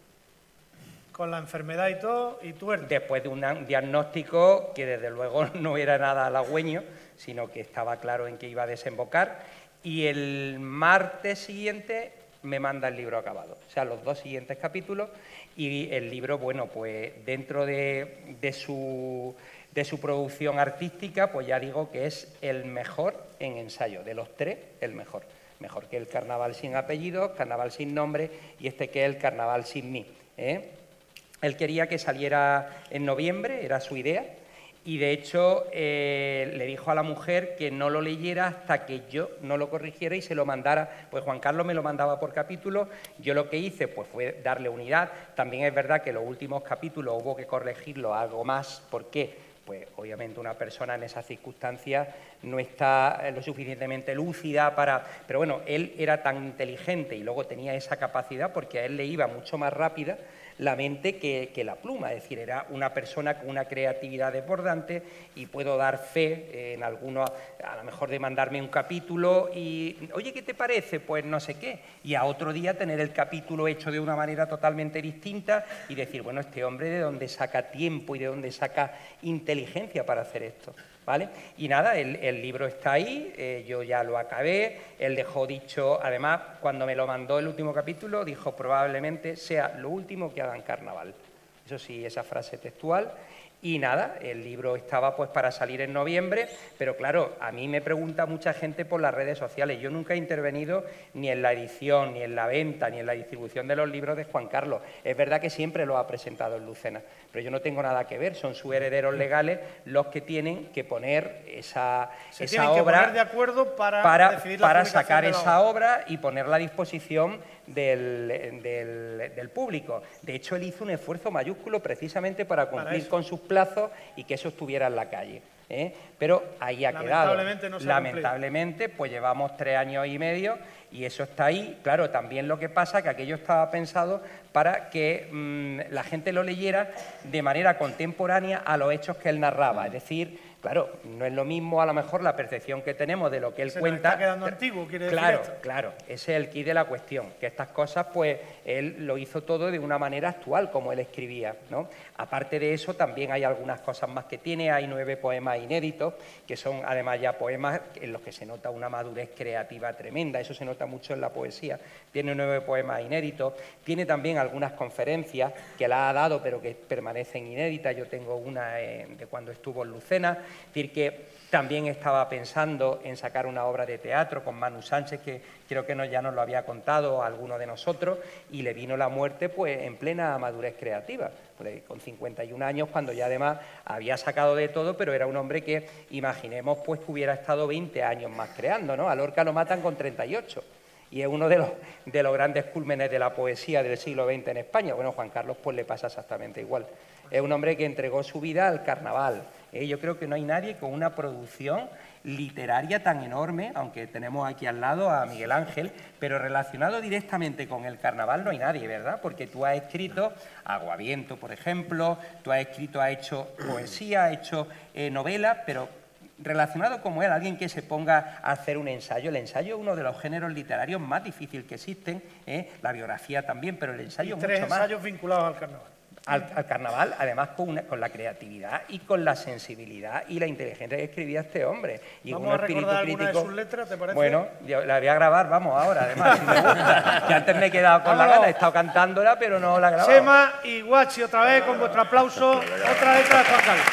Con la enfermedad y todo, y tuerto. Después de un diagnóstico que desde luego no era nada halagüeño, sino que estaba claro en que iba a desembocar, y el martes siguiente me manda el libro acabado, o sea, los 2 siguientes capítulos, y el libro, bueno, pues dentro de su producción artística, pues ya digo que es el mejor en ensayo, de los 3, el mejor. Mejor que el Carnaval sin apellidos, Carnaval sin nombre y este que es el Carnaval sin mí, ¿eh? Él quería que saliera en noviembre, era su idea, y de hecho le dijo a la mujer que no lo leyera hasta que yo no lo corrigiera y se lo mandara. Pues Juan Carlos me lo mandaba por capítulo, yo lo que hice pues fue darle unidad. También es verdad que los últimos capítulos hubo que corregirlo algo más. ¿Por qué? Pues obviamente una persona en esas circunstancias no está lo suficientemente lúcida para... Pero bueno, él era tan inteligente y luego tenía esa capacidad porque a él le iba mucho más rápida la mente que la pluma, es decir, era una persona con una creatividad desbordante y puedo dar fe en algunos, a lo mejor de mandarme un capítulo y, oye, ¿qué te parece? Pues no sé qué, y a otro día tener el capítulo hecho de una manera totalmente distinta y decir, bueno, este hombre ¿de dónde saca tiempo y de dónde saca inteligencia para hacer esto? ¿Vale? Y nada, el libro está ahí, yo ya lo acabé, él dejó dicho, además, cuando me lo mandó el último capítulo, dijo probablemente sea lo último que haga en Carnaval. Eso sí, esa frase textual. Y nada, el libro estaba pues para salir en noviembre, pero claro, a mí me pregunta mucha gente por las redes sociales. Yo nunca he intervenido ni en la edición, ni en la venta, ni en la distribución de los libros de Juan Carlos. Es verdad que siempre lo ha presentado en Lucena, pero yo no tengo nada que ver, son sus herederos legales los que tienen que poner esa obra, poner de acuerdo para sacar esa obra y ponerla a disposición del público. De hecho, él hizo un esfuerzo mayúsculo precisamente para cumplir con sus plazos y que eso estuviera en la calle, ¿eh? Pero ahí ha quedado. Lamentablemente, pues llevamos 3 años y medio y eso está ahí. Claro, también lo que pasa es que aquello estaba pensado para que la gente lo leyera de manera contemporánea a los hechos que él narraba. Es decir, claro, no es lo mismo a lo mejor la percepción que tenemos de lo que él cuenta. Está quedando antiguo, quiere decir claro, esto. Claro, ese es el quid de la cuestión, que estas cosas, pues, él lo hizo todo de una manera actual, como él escribía, ¿no? Aparte de eso, también hay algunas cosas más que tiene, hay 9 poemas inéditos, que son además ya poemas en los que se nota una madurez creativa tremenda, eso se nota mucho en la poesía. Tiene 9 poemas inéditos, tiene también algunas conferencias que la ha dado, pero que permanecen inéditas. Yo tengo una de cuando estuvo en Lucena. Es decir, que también estaba pensando en sacar una obra de teatro con Manu Sánchez, que creo que ya nos lo había contado a alguno de nosotros, y le vino la muerte pues en plena madurez creativa, con 51 años, cuando ya además había sacado de todo, pero era un hombre que, imaginemos, pues que hubiera estado 20 años más creando, ¿no? A Lorca lo matan con 38. Y es uno de los grandes cúlmenes de la poesía del siglo XX en España. Bueno, Juan Carlos pues le pasa exactamente igual. Es un hombre que entregó su vida al carnaval. Yo creo que no hay nadie con una producción literaria tan enorme, aunque tenemos aquí al lado a Miguel Ángel, pero relacionado directamente con el carnaval no hay nadie, ¿verdad? Porque tú has escrito Aguaviento, por ejemplo, tú has hecho poesía, has hecho novela, pero relacionado como él, alguien que se ponga a hacer un ensayo. El ensayo es uno de los géneros literarios más difíciles que existen, la biografía también, pero el ensayo mucho más. 3 ensayos vinculados al carnaval. Al carnaval, además con la creatividad y con la sensibilidad y la inteligencia que escribía este hombre. Y vamos a recordar alguna de sus letras, ¿te parece? Bueno, yo la voy a grabar, vamos, ahora, además, si me gusta. Que antes me he quedado con la gana, he estado cantándola, pero no la he grabado. Chema y Guachi, otra vez, con vuestro aplauso, otra letra de Juan Carlos.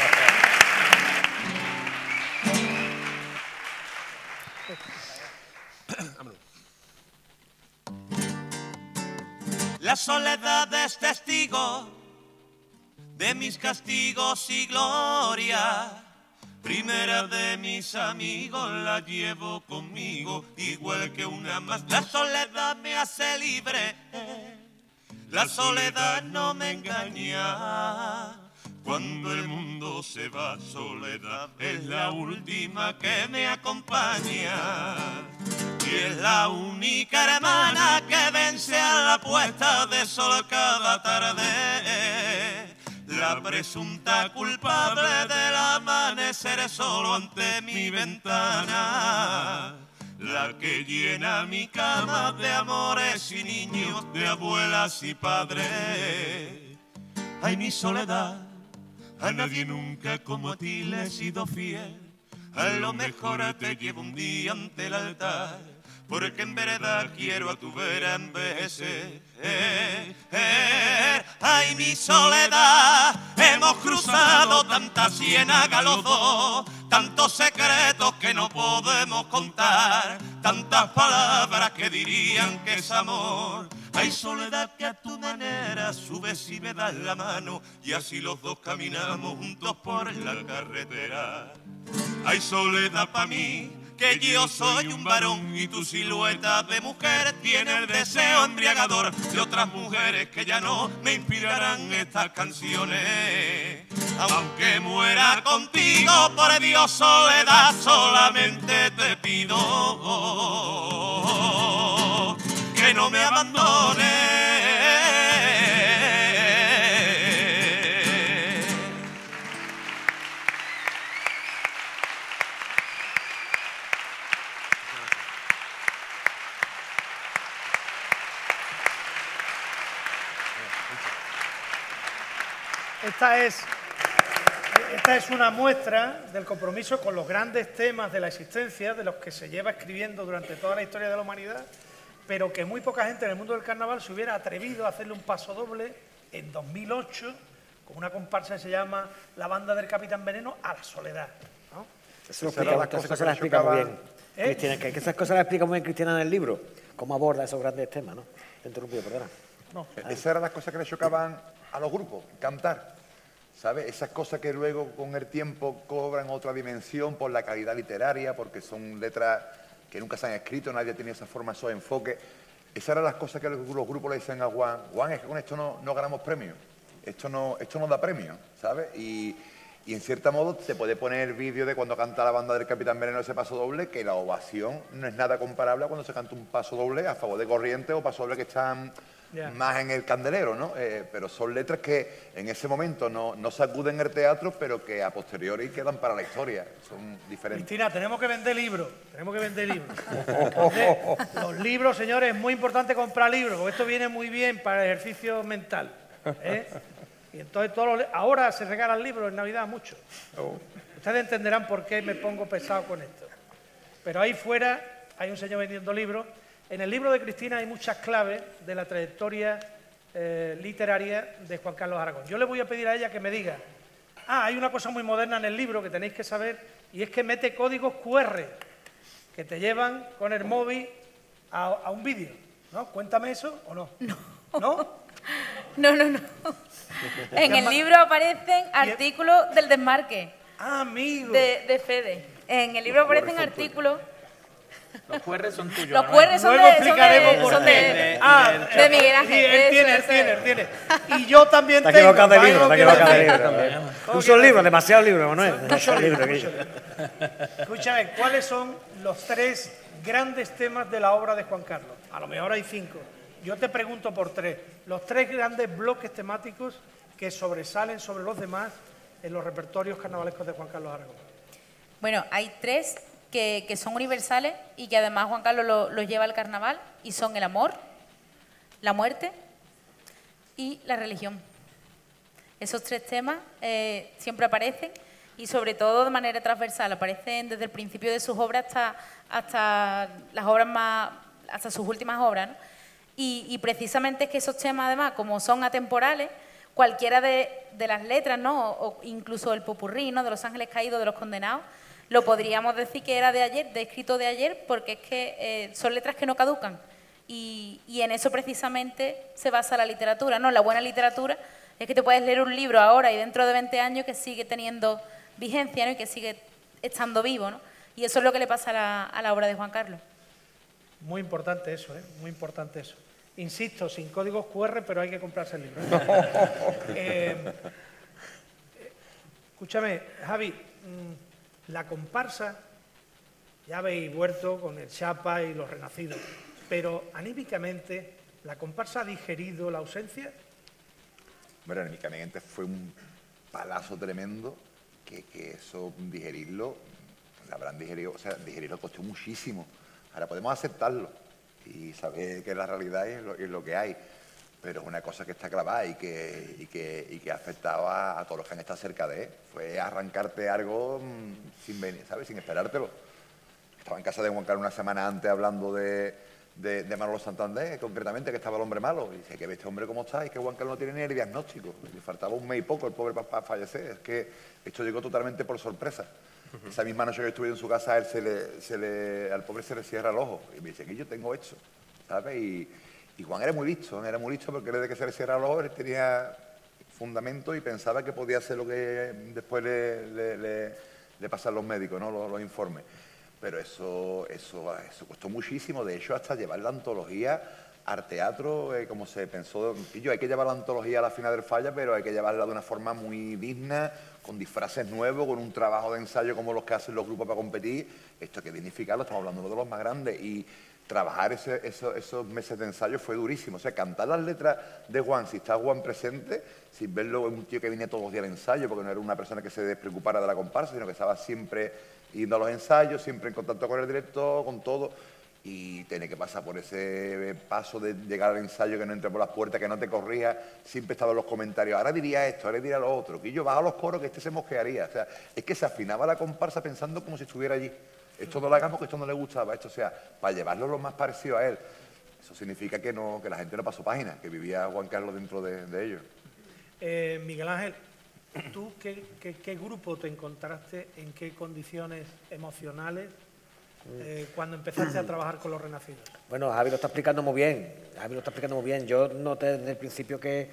La soledad es testigo de mis castigos y gloria. Primera de mis amigos la llevo conmigo, igual que una más. La soledad me hace libre, la soledad no me engaña. Cuando el mundo se va, soledad es la última que me acompaña. Y es la única hermana que vence a la puesta de sol cada tarde. la presunta culpable del amanecer solo ante mi ventana, la que llena mi cama de amores y niños, de abuelas y padres. Ay, mi soledad, a nadie nunca como a ti le he sido fiel. A lo mejor te llevo un día ante el altar, porque en verdad quiero a tu vera envejecer. Ay, mi soledad, hemos cruzado tantas ciénagas los dos, tantos secretos que no podemos contar, tantas palabras que dirían que es amor. Hay soledad que a tu manera subes y me das la mano, y así los dos caminamos juntos por la carretera. Hay soledad para mí, que yo soy un varón y tu silueta de mujer tiene el deseo embriagador de otras mujeres que ya no me inspirarán estas canciones. Aunque muera contigo, por Dios, soledad, solamente te pido que no me abandones. Esta es una muestra del compromiso con los grandes temas de la existencia, de los que se lleva escribiendo durante toda la historia de la humanidad, pero que muy poca gente en el mundo del carnaval se hubiera atrevido a hacerle un paso doble en 2008 con una comparsa que se llama La Banda del Capitán Veneno a la Soledad, ¿no? Esas cosas las explica muy bien Cristina, que esas cosas las explica muy bien Cristina en el libro, cómo aborda esos grandes temas, ¿no? Te he interrumpido, perdona. No. Esas eran las cosas que le chocaban a los grupos, cantar, ¿sabes? Esas cosas que luego con el tiempo cobran otra dimensión por la calidad literaria, porque son letras que nunca se han escrito, nadie tenía esa forma, esos enfoques. Esas eran las cosas que los grupos le dicen a Juan, Juan, es que con esto no ganamos premios, esto no da premios, ¿sabes? Y en cierto modo se puede poner el vídeo de cuando canta la Banda del Capitán Veneno ese paso doble, que la ovación no es nada comparable a cuando se canta un paso doble a favor de Corrientes o paso doble que están más en el candelero, ¿no? Pero son letras que en ese momento no sacuden el teatro, pero que a posteriori quedan para la historia, son diferentes. Cristina, tenemos que vender libros, Los libros, señores, es muy importante comprar libros, porque esto viene muy bien para el ejercicio mental, ¿eh? Y entonces ahora se regalan libros en Navidad, mucho. Ustedes entenderán por qué me pongo pesado con esto. Pero ahí fuera hay un señor vendiendo libros. En el libro de Cristina hay muchas claves de la trayectoria literaria de Juan Carlos Aragón. Yo le voy a pedir a ella que me diga, hay una cosa muy moderna en el libro que tenéis que saber, y es que mete códigos QR que te llevan con el móvil a un vídeo, ¿no? Cuéntame eso o no. ¿No? No. En el libro aparecen artículos del Desmarque. Amigo. De Fede. En el libro aparecen artículos. Los QR son tuyos. Los QR son de Miguel Ángel. Él tiene. Y yo también tengo. Te has equivocado de libro. Muchos libros, demasiados libros, Manuel. Escúchame, ¿cuáles son los 3 grandes temas de la obra de Juan Carlos? A lo mejor hay 5. Yo te pregunto por 3. Los 3 grandes bloques temáticos que sobresalen sobre los demás en los repertorios carnavalescos de Juan Carlos Aragón. Bueno, hay 3 que son universales y que además Juan Carlos los lleva al carnaval, y son el amor, la muerte y la religión. Esos 3 temas siempre aparecen, y sobre todo de manera transversal, aparecen desde el principio de sus obras hasta las obras hasta sus últimas obras, ¿no? Y precisamente es que esos temas, además, como son atemporales, cualquiera de las letras, ¿no? O incluso el popurrí, ¿no? De Los Ángeles Caídos, de Los Condenados, lo podríamos decir que era de ayer, de escrito de ayer, porque es que son letras que no caducan. Y en eso precisamente se basa la literatura, ¿no? La buena literatura es que te puedes leer un libro ahora y dentro de 20 años que sigue teniendo vigencia, ¿no? Y que sigue estando vivo, ¿no? Y eso es lo que le pasa a la obra de Juan Carlos. Muy importante eso, ¿eh? Muy importante eso. Insisto, sin códigos QR, pero hay que comprarse el libro. Escúchame, Javi, la comparsa, ya habéis vuelto con el Chapa y los Renacidos, pero anímicamente, ¿la comparsa ha digerido la ausencia? Bueno, anímicamente fue un palazo tremendo, que eso digerirlo, lo habrán digerido, o sea, digerirlo costó muchísimo. Ahora podemos aceptarlo y saber que es la realidad y lo que hay, pero es una cosa que está clavada y que ha afectado a todos los que han estado cerca de él. Fue arrancarte algo sin venir, ¿sabes? Sin esperártelo. Estaba en casa de Juan Carlos una semana antes hablando de Manolo Santander, concretamente, que estaba el hombre malo. Y dice, que ve este hombre cómo está, y que Juan Carlos no tiene ni el diagnóstico. Le faltaba un mes y poco el pobre para fallecer. Es que esto llegó totalmente por sorpresa. Esa misma noche que estuve en su casa, a él al pobre se le cierra el ojo. Y me dice, que yo tengo hecho, ¿sabes? Y Juan era muy listo porque desde que se le cierra el ojo, él tenía fundamento y pensaba que podía ser lo que después le pasan los médicos, ¿no? Los informes. Pero eso costó muchísimo. De hecho, hasta llevar la antología al teatro, como se pensó, hay que llevar la antología a la final del Falla, pero hay que llevarla de una forma muy digna, con disfraces nuevos, con un trabajo de ensayo como los que hacen los grupos para competir. Esto hay que dignificarlo, estamos hablando de los más grandes. Y trabajar esos meses de ensayo fue durísimo. O sea, cantar las letras de Juan, si está Juan presente, sin verlo, un tío que venía todos los días al ensayo, porque no era una persona que se despreocupara de la comparsa, sino que estaba siempre yendo a los ensayos, siempre en contacto con el director, con todo, y tiene que pasar por ese paso de llegar al ensayo, que no entre por las puertas, que no te corrija, siempre estaban los comentarios, ahora diría esto, ahora diría lo otro, que yo bajo los coros, que este se mosquearía. O sea, es que se afinaba la comparsa pensando como si estuviera allí. Esto no lo hagamos, que esto no le gustaba, esto, o sea, para llevarlo lo más parecido a él. Eso significa que la gente no pasó página, que vivía Juan Carlos dentro de ellos. Miguel Ángel, ¿tú qué grupo te encontraste, en qué condiciones emocionales cuando empezaste a trabajar con los Renacidos? Bueno, Javi lo está explicando muy bien. Yo noté desde el principio que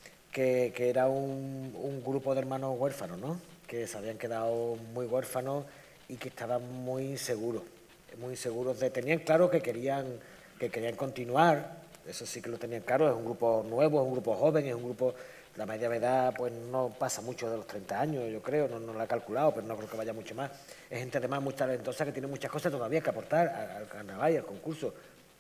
era un grupo de hermanos huérfanos, ¿no? Que se habían quedado muy huérfanos y que estaban muy seguros tenían claro que querían continuar. Eso sí que lo tenían claro. Es un grupo nuevo, es un grupo joven, es un grupo... La media de edad pues no pasa mucho de los 30 años, yo creo, no lo he calculado, pero no creo que vaya mucho más. Es gente además muy talentosa que tiene muchas cosas todavía que aportar al carnaval y al concurso.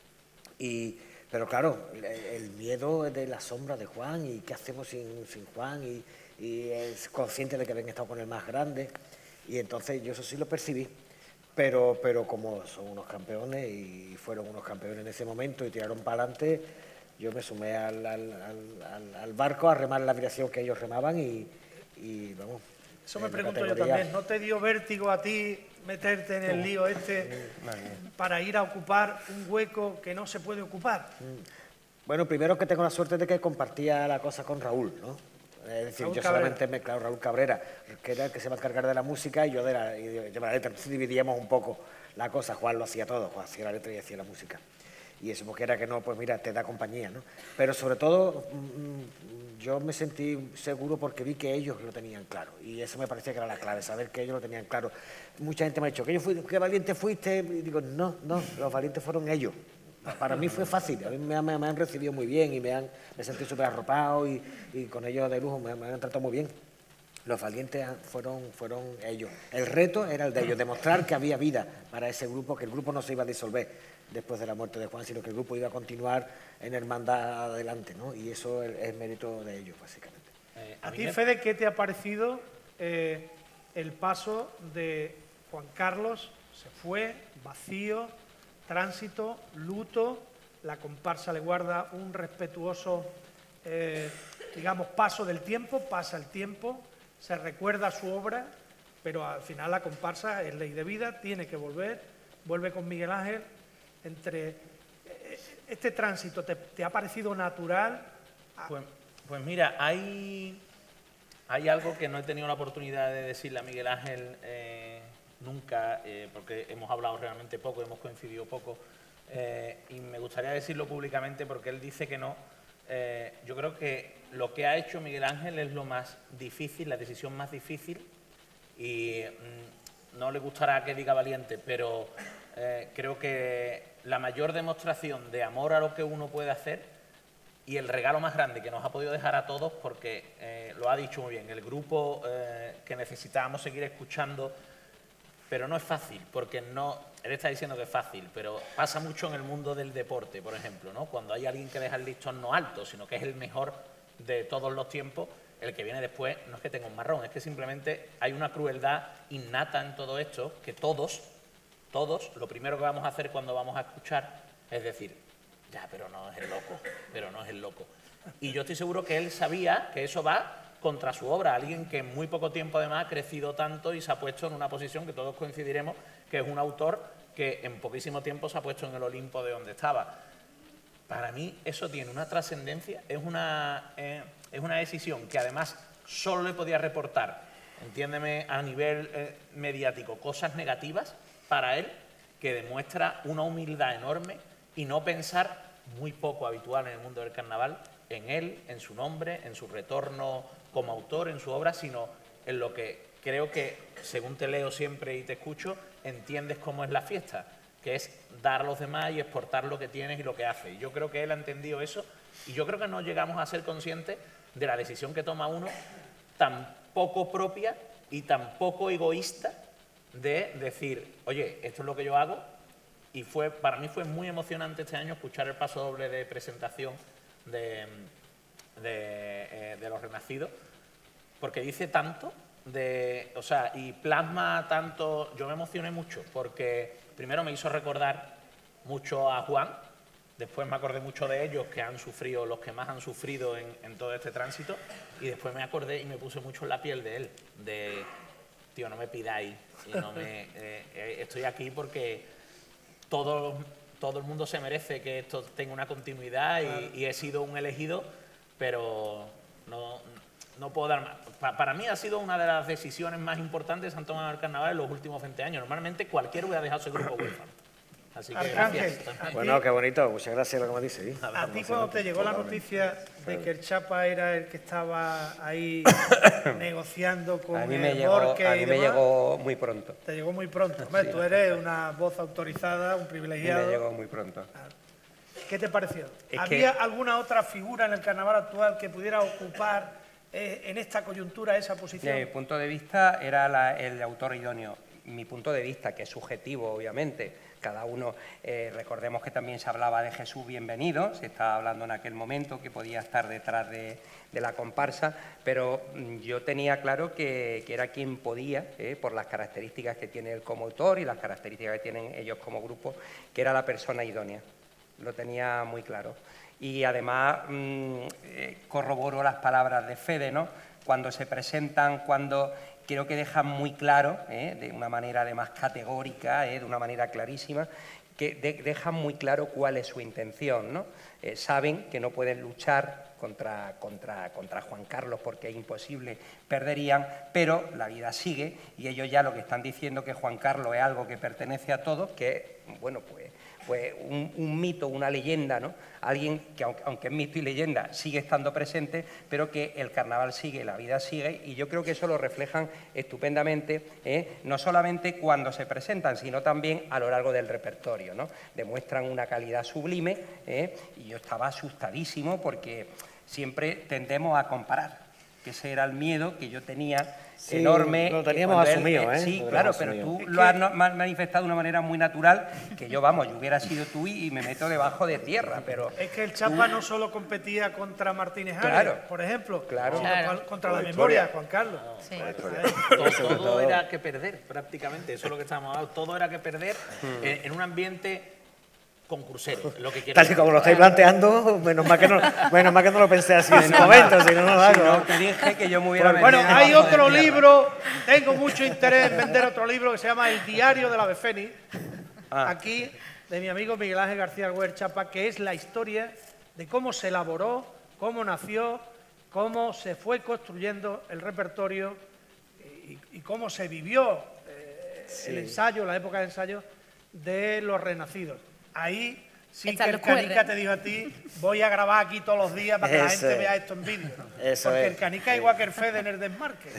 Pero claro, el miedo de la sombra de Juan y qué hacemos sin Juan y es consciente de que habían estado con el más grande y entonces yo eso sí lo percibí. Pero como son unos campeones y fueron unos campeones en ese momento y tiraron para adelante, yo me sumé al barco a remar la dirección que ellos remaban y vamos. Eso me pregunto yo también. ¿No te dio vértigo a ti meterte en el lío para ir a ocupar un hueco que no se puede ocupar? Bueno, primero que tengo la suerte de que compartía la cosa con Raúl, ¿no? Es decir, Raúl solamente Raúl Cabrera, que era el que se va a encargar de la música y yo de la letra. Entonces dividíamos un poco la cosa. Juan lo hacía todo, Juan hacía la letra y hacía la música. Y eso porque era que no, pues mira, te da compañía, ¿no? Pero sobre todo yo me sentí seguro porque vi que ellos lo tenían claro y eso me parecía que era la clave, saber que ellos lo tenían claro. Mucha gente me ha dicho, ¿qué valiente fuiste? Y digo, no, los valientes fueron ellos. Para mí fue fácil, a mí me han recibido muy bien y me sentí súper arropado y con ellos de lujo me han tratado muy bien. Los valientes fueron ellos. El reto era el de ellos, demostrar que había vida para ese grupo, que el grupo no se iba a disolver después de la muerte de Juan, sino que el grupo iba a continuar en hermandad adelante, ¿no? Y eso es mérito de ellos, básicamente. A ti, Fede, ¿qué te ha parecido el paso de Juan Carlos? Se fue, vacío, tránsito, luto, la comparsa le guarda un respetuoso, digamos, paso del tiempo, pasa el tiempo, se recuerda su obra, pero al final la comparsa es ley de vida, tiene que volver, vuelve con Miguel Ángel. Entre este tránsito, ¿te ha parecido natural? Pues mira, hay algo que no he tenido la oportunidad de decirle a Miguel Ángel nunca, porque hemos hablado realmente poco, hemos coincidido poco, y me gustaría decirlo públicamente porque él dice que no. Yo creo que lo que ha hecho Miguel Ángel es lo más difícil, la decisión más difícil, y no le gustará que diga valiente, pero creo que la mayor demostración de amor a lo que uno puede hacer y el regalo más grande que nos ha podido dejar a todos, porque lo ha dicho muy bien, el grupo que necesitábamos seguir escuchando, pero no es fácil, porque él está diciendo que es fácil, pero pasa mucho en el mundo del deporte, por ejemplo, ¿no? Cuando hay alguien que deja el listón no alto, sino que es el mejor de todos los tiempos, el que viene después no es que tenga un marrón, es que simplemente hay una crueldad innata en todo esto que todos, lo primero que vamos a hacer cuando vamos a escuchar es decir, ya, pero no es el loco. Y yo estoy seguro que él sabía que eso va contra su obra, alguien que en muy poco tiempo además ha crecido tanto y se ha puesto en una posición que todos coincidiremos que es un autor que en poquísimo tiempo se ha puesto en el Olimpo de donde estaba. Para mí eso tiene una trascendencia, es una decisión que además solo le podía reportar, entiéndeme, a nivel mediático, cosas negativas para él, que demuestra una humildad enorme y no pensar, muy poco habitual en el mundo del carnaval, en él, en su nombre, en su retorno como autor, en su obra, sino en lo que creo que, según te leo siempre y te escucho, entiendes cómo es la fiesta, que es dar a los demás y exportar lo que tienes y lo que haces. Y yo creo que él ha entendido eso y yo creo que no llegamos a ser conscientes de la decisión que toma uno tan poco propia y tan poco egoísta de decir, oye, esto es lo que yo hago. Y para mí fue muy emocionante este año escuchar el paso doble de presentación de Los Renacidos, porque dice tanto, y plasma tanto. Yo me emocioné mucho, porque primero me hizo recordar mucho a Juan, después me acordé mucho de ellos, que han sufrido, los que más han sufrido en todo este tránsito, y después me acordé y me puse mucho en la piel de él, de, tío, no me pidáis, estoy aquí porque todo el mundo se merece que esto tenga una continuidad y he sido un elegido, pero no puedo dar más. Para mí ha sido una de las decisiones más importantes que se han tomado en el carnaval en los últimos 20 años. Normalmente cualquiera hubiera dejado ese grupo huérfano. Así que Arcángel, gracias. Bueno, qué bonito, muchas gracias lo que me dice. ¿Sí? A ti cuando te llegó la noticia de que el Chapa era el que estaba ahí negociando con a mí el me llegó muy pronto. Te llegó muy pronto. Hombre, Sí. Tú eres una voz autorizada, un A mí privilegiado. me llegó muy pronto. ¿Qué te pareció? Es ¿Había alguna otra figura en el carnaval actual que pudiera ocupar en esta coyuntura esa posición? Desde mi punto de vista era el autor idóneo. Mi punto de vista, que es subjetivo, obviamente. Cada uno, recordemos que también se hablaba de Jesús Bienvenido, se estaba hablando en aquel momento que podía estar detrás de la comparsa, pero yo tenía claro que era quien podía, por las características que tiene él como autor y las características que tienen ellos como grupo, que era la persona idónea. Lo tenía muy claro. Y además corroboro las palabras de Fede, ¿no? Cuando se presentan, creo que dejan muy claro, de una manera además categórica, de una manera clarísima, que dejan muy claro cuál es su intención, ¿no? Saben que no pueden luchar contra Juan Carlos porque es imposible, perderían, pero la vida sigue y ellos ya lo que están diciendo que Juan Carlos es algo que pertenece a todos, que, bueno, pues un mito, una leyenda, ¿no? Alguien que, aunque es mito y leyenda, sigue estando presente, pero que el carnaval sigue, la vida sigue, y yo creo que eso lo reflejan estupendamente, no solamente cuando se presentan, sino también a lo largo del repertorio, ¿no? Demuestran una calidad sublime, y yo estaba asustadísimo porque siempre tendemos a comparar, que ese era el miedo que yo tenía. Sí, enorme. Lo teníamos asumido, Sí, claro, pero tú lo has manifestado de una manera muy natural, que yo hubiera sido tú y me meto debajo de tierra, pero... Es que el Chapa no solo competía contra Martínez Arias, claro, por ejemplo, claro, sino contra la memoria, Juan Carlos. Sí. Todo era que perder, prácticamente, eso es lo que estábamos hablando, todo era que perder en un ambiente concursero, lo que quiero Tal y como lo estáis planteando, menos mal que no lo pensé así en su momento, si no lo hago. No, te dije que yo me hubiera Bueno, metido hay debajo de otro tierra. libro, tengo mucho interés en vender otro libro que se llama El diario de la Befeni, aquí, de mi amigo Miguel Ángel García Güell Chapa, que es la historia de cómo se elaboró, cómo nació, cómo se fue construyendo el repertorio y cómo se vivió el ensayo, la época de ensayo de Los Renacidos. Ahí sí que el Canica te dijo a ti, voy a grabar aquí todos los días para que la gente vea esto en vídeo, ¿no? Porque el Canica es igual que el Fede en el desmarque.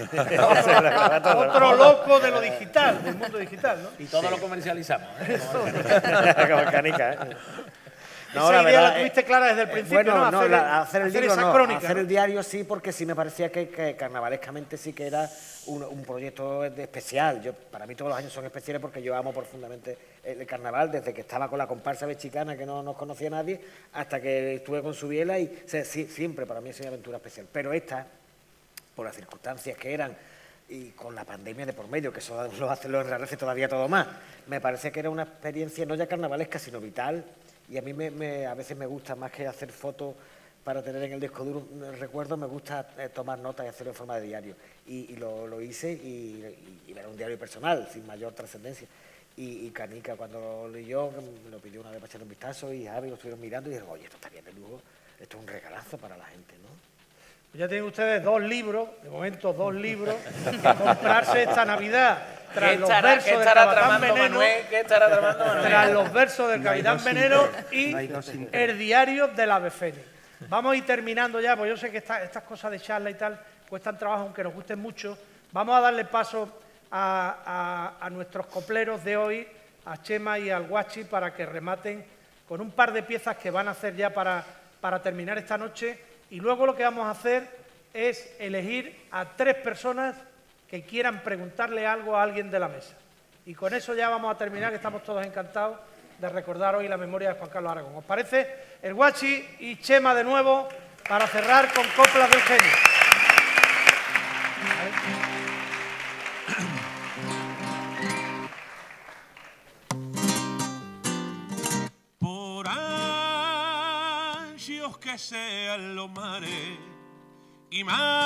Otro loco de lo digital, del mundo digital, ¿no? Y todo lo comercializamos. Como el Canica, No, esa idea la tuviste clara desde el principio, bueno, ¿no? Hacer el libro esa no, crónica, hacer ¿no? el diario sí, porque sí me parecía que carnavalescamente sí que era un proyecto especial. Para mí todos los años son especiales porque yo amo profundamente el carnaval, desde que estaba con la comparsa mexicana que no nos conocía nadie, hasta que estuve con Subiela y siempre para mí es una aventura especial. Pero esta por las circunstancias que eran y con la pandemia de por medio, que eso lo enrarece todavía todo más. Me parece que era una experiencia no ya carnavalesca, sino vital, y a mí a veces me gusta, más que hacer fotos para tener en el disco duro recuerdo, me gusta tomar notas y hacerlo en forma de diario. Y lo hice y era un diario personal, sin mayor trascendencia. Y Canica, cuando lo leyó, me lo pidió una vez para echar un vistazo, y Javi lo estuvieron mirando y dijeron, oye, esto está bien de lujo, esto es un regalazo para la gente, ¿no? Ya tienen ustedes 2 libros, de momento 2 libros, que comprarse esta Navidad. Tras los versos del Capitán Veneno, tras los versos del Capitán Veneno y el diario del Ave Fénix. Vamos a ir terminando ya, porque yo sé que estas cosas de charla y tal cuestan trabajo, aunque nos gusten mucho. Vamos a darle paso a nuestros copleros de hoy, a Chema y al Guachi, para que rematen con un par de piezas que van a hacer ya para terminar esta noche. Y luego lo que vamos a hacer es elegir a 3 personas que quieran preguntarle algo a alguien de la mesa. Y con eso ya vamos a terminar, que estamos todos encantados de recordar hoy la memoria de Juan Carlos Aragón. ¿Os parece? El Guachi y Chema de nuevo para cerrar con coplas de Eugenio. Por ansios que sean los mares y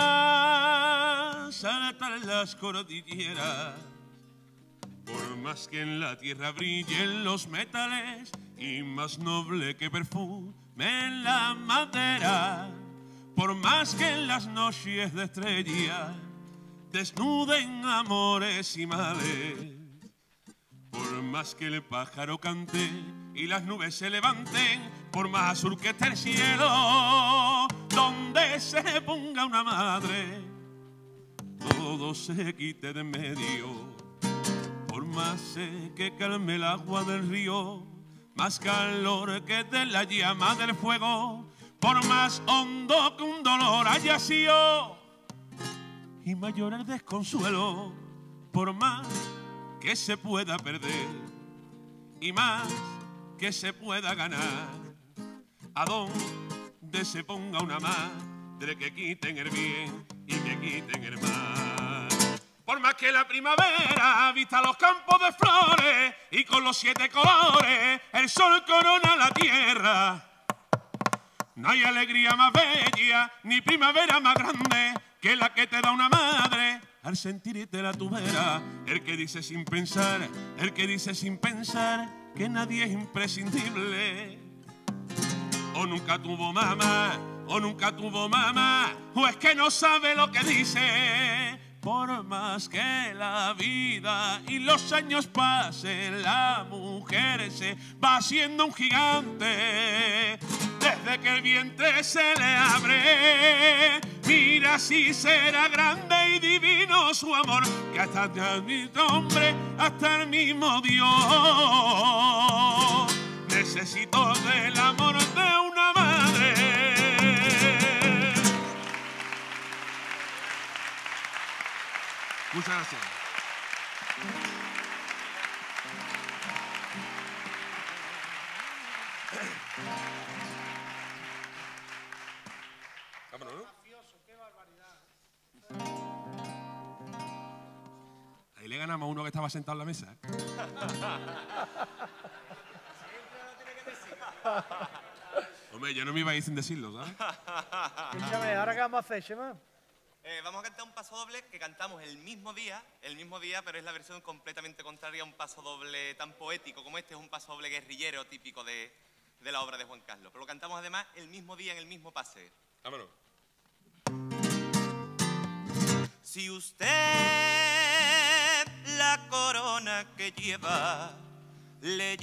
más altas las cordilleras, por más que en la tierra brillen los metales y más noble que perfume en la madera, por más que en las noches de estrellas desnuden amores y males, por más que el pájaro cante y las nubes se levanten, por más azul que esté el cielo, donde se ponga una madre, todo se quite de en medio. Por más que calme el agua del río, más calor que de la llama del fuego, por más hondo que un dolor haya sido y mayor el desconsuelo, por más que se pueda perder y más que se pueda ganar, a donde se ponga una madre que quiten el bien y que quiten el mal. Por más que la primavera vista los campos de flores y con los 7 colores el sol corona la tierra, no hay alegría más bella ni primavera más grande que la que te da una madre al sentirte la tubera. El que dice sin pensar, el que dice sin pensar que nadie es imprescindible, o nunca tuvo mamá, o nunca tuvo mamá, o es que no sabe lo que dice. Por más que la vida y los años pasen, la mujer se va haciendo un gigante. Desde que el vientre se le abre, mira si será grande y divino su amor, que hasta el mismo hombre, hasta el mismo Dios necesito del amor de una madre. Muchas gracias. Vámonos, ¿no? Ahí le ganamos a uno que estaba sentado en la mesa. Hombre, yo no me iba a ir sin decirlo, ¿sabes? Escúchame, ¿ahora qué vamos a hacer, Chema? Vamos a cantar un paso doble que cantamos el mismo día, pero es la versión completamente contraria a un paso doble tan poético como este. Es un paso doble guerrillero típico de la obra de Juan Carlos. Pero lo cantamos además el mismo día en el mismo pase. Vámonos. Si usted la corona que lleva le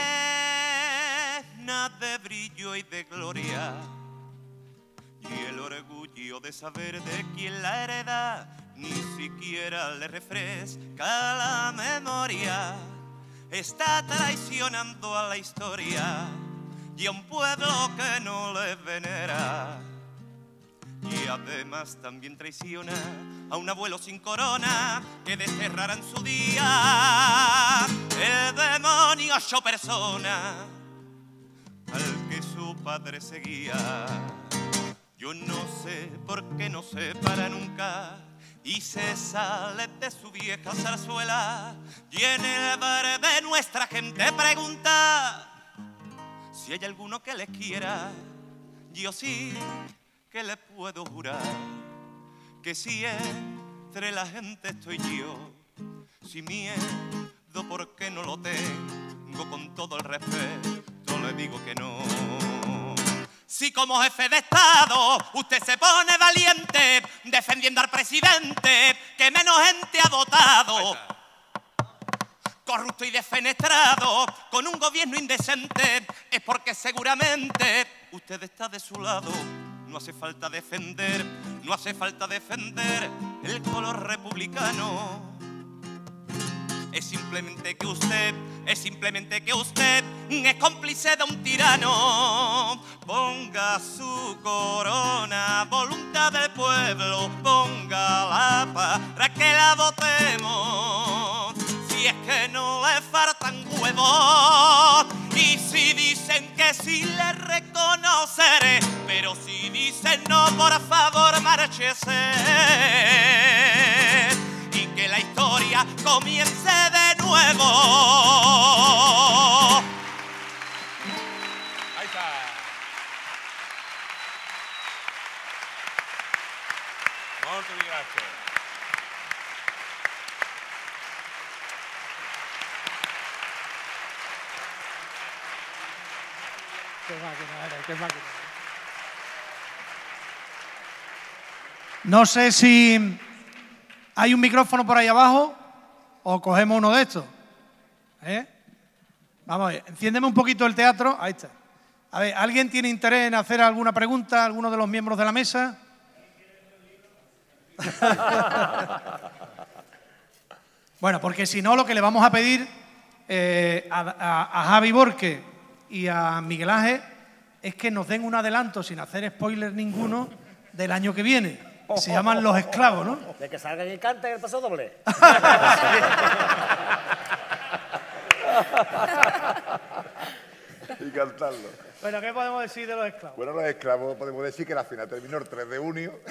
llena de brillo y de gloria, y el orgullo de saber de quién la hereda ni siquiera le refresca la memoria, está traicionando a la historia y a un pueblo que no le venera. Y además también traiciona a un abuelo sin corona que desterrará en su día el demonio hecho persona al que su padre seguía. Yo no sé por qué no se para nunca y se sale de su vieja zarzuela. Y en el bar de nuestra gente pregunta si hay alguno que le quiera. Yo sí que le puedo jurar que si entre la gente estoy yo, sin miedo porque no lo tengo, con todo el respeto le digo que no. Si como jefe de Estado usted se pone valiente defendiendo al presidente que menos gente ha votado, corrupto y defenestrado, con un gobierno indecente, es porque seguramente usted está de su lado. No hace falta defender, no hace falta defender el color republicano. Es simplemente que usted es cómplice de un tirano. Ponga su corona, voluntad del pueblo, póngala para que la votemos. Si es que no le faltan huevos, y si dicen que sí le reconoceré, pero si dicen no, por favor, márchese. Y que la historia comience de nuevo. Ahí está. Molto gracias. Qué máquina, qué máquina. No sé si hay un micrófono por ahí abajo o cogemos uno de estos. Vamos a ver, enciéndeme un poquito el teatro. Ahí está. A ver, ¿alguien tiene interés en hacer alguna pregunta a alguno de los miembros de la mesa? Bueno, porque si no, lo que le vamos a pedir a Javi Borque y a Miguel Ángel es que nos den un adelanto, sin hacer spoiler ninguno, del año que viene. Se llaman Los Esclavos, ¿no? De que salgan y canten el paso doble. Y cantarlo. Bueno, ¿qué podemos decir de Los Esclavos? Bueno, Los Esclavos podemos decir que la final terminó el 3 de junio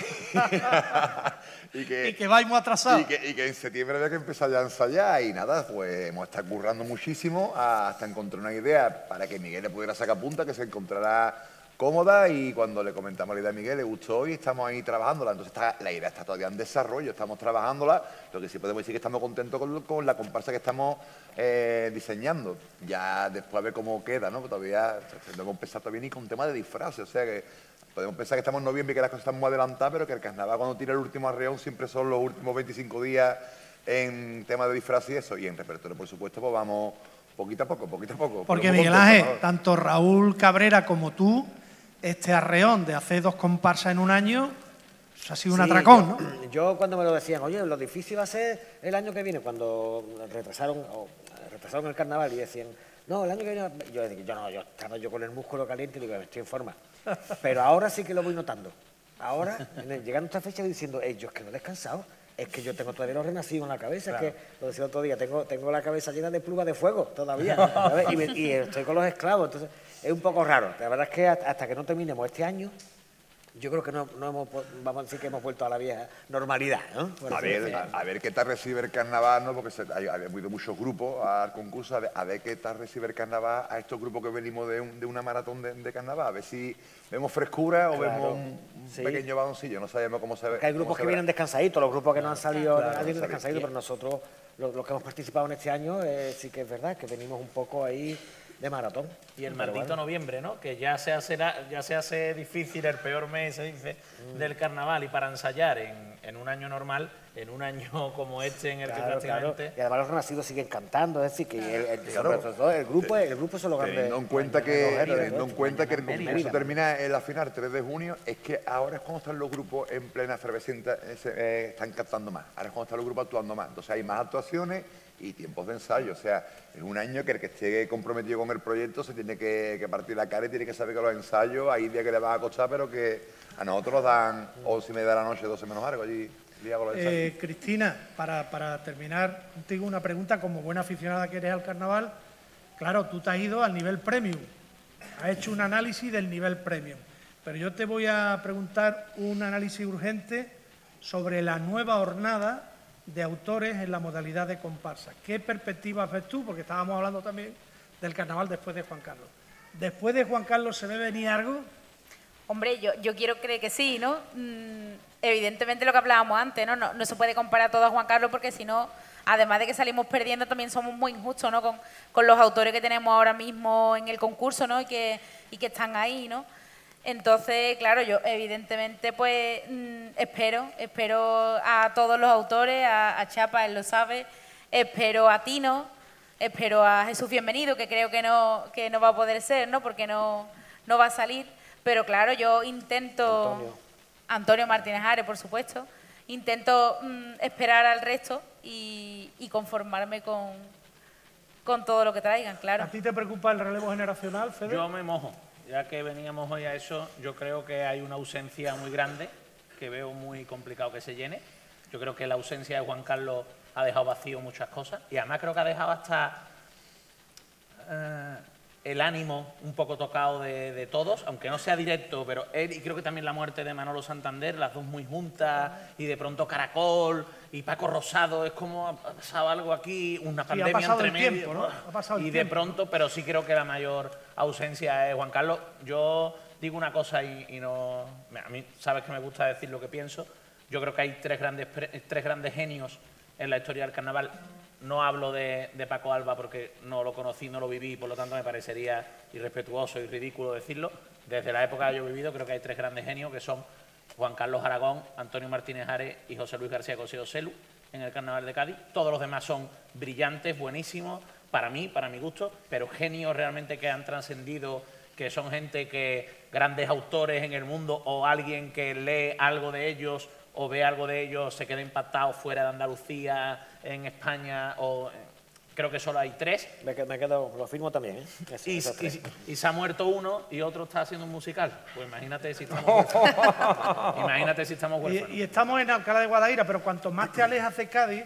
y que vais muy atrasados. Y que en septiembre había que empezar ya a ensayar y nada, pues hemos estado currando muchísimo hasta encontrar una idea para que Miguel le pudiera sacar punta, que se encontrara cómoda, y cuando le comentamos la idea a Miguel le gustó y estamos ahí trabajándola. Entonces la idea está todavía en desarrollo, estamos trabajándola. Lo que sí podemos decir que estamos contentos con la comparsa que estamos diseñando. Ya después a ver cómo queda, ¿no? Todavía no hemos empezado todavía ni con tema de disfraces, o sea que podemos pensar que estamos en noviembre y que las cosas están muy adelantadas, pero que el carnaval cuando tira el último arreón siempre son los últimos 25 días en tema de disfraces y eso, y en repertorio por supuesto pues vamos poquito a poco. Porque Miguel Ángel, tanto Raúl Cabrera como tú, este arreón de hacer 2 comparsas en un año, eso ha sido un atracón, ¿no? Yo cuando me lo decían, oye, lo difícil va a ser el año que viene, cuando retrasaron el carnaval y decían, no, el año que viene, yo estaba con el músculo caliente y digo, estoy en forma. Pero ahora sí que lo voy notando. Ahora, llegando a esta fecha diciendo, yo es que no he descansado, es que yo tengo todavía los renacidos en la cabeza, claro. Es que, lo decía otro día, tengo la cabeza llena de plumas de fuego todavía, ¿sabes? Y estoy con los esclavos, entonces es un poco raro. La verdad es que hasta que no terminemos este año, yo creo que no vamos a decir que hemos vuelto a la vieja normalidad, ¿no? A ver qué tal recibe el carnaval, ¿no? Porque ha habido muchos grupos al concurso, a ver qué tal recibe el carnaval a estos grupos que venimos de una maratón de carnaval, a ver si vemos frescura o vemos un pequeño baloncillo, no sabemos cómo se ve. Hay grupos que vienen descansaditos, los grupos que no han salido vienen descansaditos, pero nosotros, los que hemos participado en este año, sí que es verdad que venimos un poco ahí de maratón. Y el maldito noviembre, ¿no? Que ya se hace difícil, el peor mes, se dice, del carnaval, y para ensayar en un año normal, en un año como este en el que prácticamente... Claro. Y además los renacidos siguen cantando, es decir, que el grupo se lo gana. Teniendo en cuenta que el concurso termina en la final 3 de junio, es que ahora es cuando están los grupos en plena efervescencia, están cantando más, ahora es cuando están los grupos actuando más, entonces hay más actuaciones y tiempos de ensayo, o sea, es un año que el que esté comprometido con el proyecto se tiene que partir la cara y tiene que saber que los ensayos hay días que le van a costar, pero que a nosotros nos dan 11:30 de la noche, 12 menos algo allí. Cristina, para terminar contigo una pregunta, como buena aficionada que eres al carnaval, claro, tú te has ido al nivel premium, has hecho un análisis del nivel premium, pero yo te voy a preguntar un análisis urgente sobre la nueva jornada de autores en la modalidad de comparsa. ¿Qué perspectivas ves tú? Porque estábamos hablando también del carnaval después de Juan Carlos. ¿Después de Juan Carlos se ve venir algo? Hombre, yo quiero creer que sí, ¿no? Evidentemente lo que hablábamos antes, ¿no? No se puede comparar todo a Juan Carlos porque si no, además de que salimos perdiendo, también somos muy injustos, ¿no? Con los autores que tenemos ahora mismo en el concurso, ¿no? Y que están ahí, ¿no? Entonces, claro, yo evidentemente pues espero a todos los autores, a Chapa, él lo sabe, espero a Tino, espero a Jesús Bienvenido, que creo que no va a poder ser, ¿no? Porque no va a salir. Pero claro, yo intento, Antonio Martínez Ares, por supuesto, intento esperar al resto y conformarme con todo lo que traigan, claro. ¿A ti te preocupa el relevo generacional, Fede? Yo me mojo, ya que veníamos hoy a eso, yo creo que hay una ausencia muy grande, que veo muy complicado que se llene. Yo creo que la ausencia de Juan Carlos ha dejado vacío muchas cosas y además creo que ha dejado hasta el ánimo un poco tocado de todos, aunque no sea directo, pero él y creo que también la muerte de Manolo Santander, las dos muy juntas, y de pronto Caracol y Paco Rosado, es como ha pasado algo aquí, una pandemia entre medio, tiempo, ¿no? Ha pasado y de pronto, pero sí creo que la mayor ausencia es Juan Carlos. Yo digo una cosa y no, a mí sabes que me gusta decir lo que pienso. Yo creo que hay tres grandes genios en la historia del carnaval. No hablo de Paco Alba porque no lo conocí, no lo viví, por lo tanto me parecería irrespetuoso y ridículo decirlo. Desde la época que yo he vivido creo que hay tres grandes genios que son Juan Carlos Aragón, Antonio Martínez Ares y José Luis García Cosío Celu en el Carnaval de Cádiz. Todos los demás son brillantes, buenísimos, para mí, para mi gusto, pero genios realmente que han trascendido, que son gente que, grandes autores en el mundo o alguien que lee algo de ellos o ve algo de ellos, se queda impactado fuera de Andalucía, en España, o creo que solo hay tres. Me quedo, lo firmo también, ¿eh? Y se ha muerto uno y otro está haciendo un musical. Pues imagínate si estamos huérfanos. Imagínate si estamos huérfanos. Y estamos en Alcalá de Guadaira, pero cuanto más te alejas de Cádiz,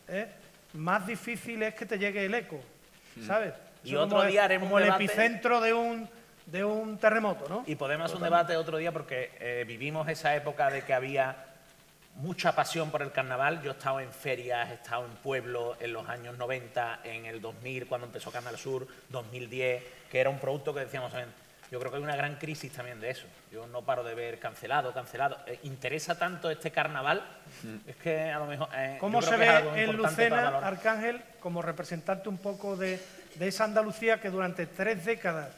más difícil es que te llegue el eco, ¿sabes? Y otro día haremos como el debate, epicentro de un terremoto, ¿no? Y podemos hacer un debate otro día porque vivimos esa época de que había mucha pasión por el carnaval. Yo he estado en ferias, he estado en pueblos en los años 90, en el 2000, cuando empezó Canal Sur, 2010, que era un producto que decíamos también. Yo creo que hay una gran crisis también de eso. Yo no paro de ver cancelado. ¿Interesa tanto este carnaval? Es que a lo mejor... ¿Cómo se ve en Lucena, Arcángel, como representante un poco de esa Andalucía que durante 3 décadas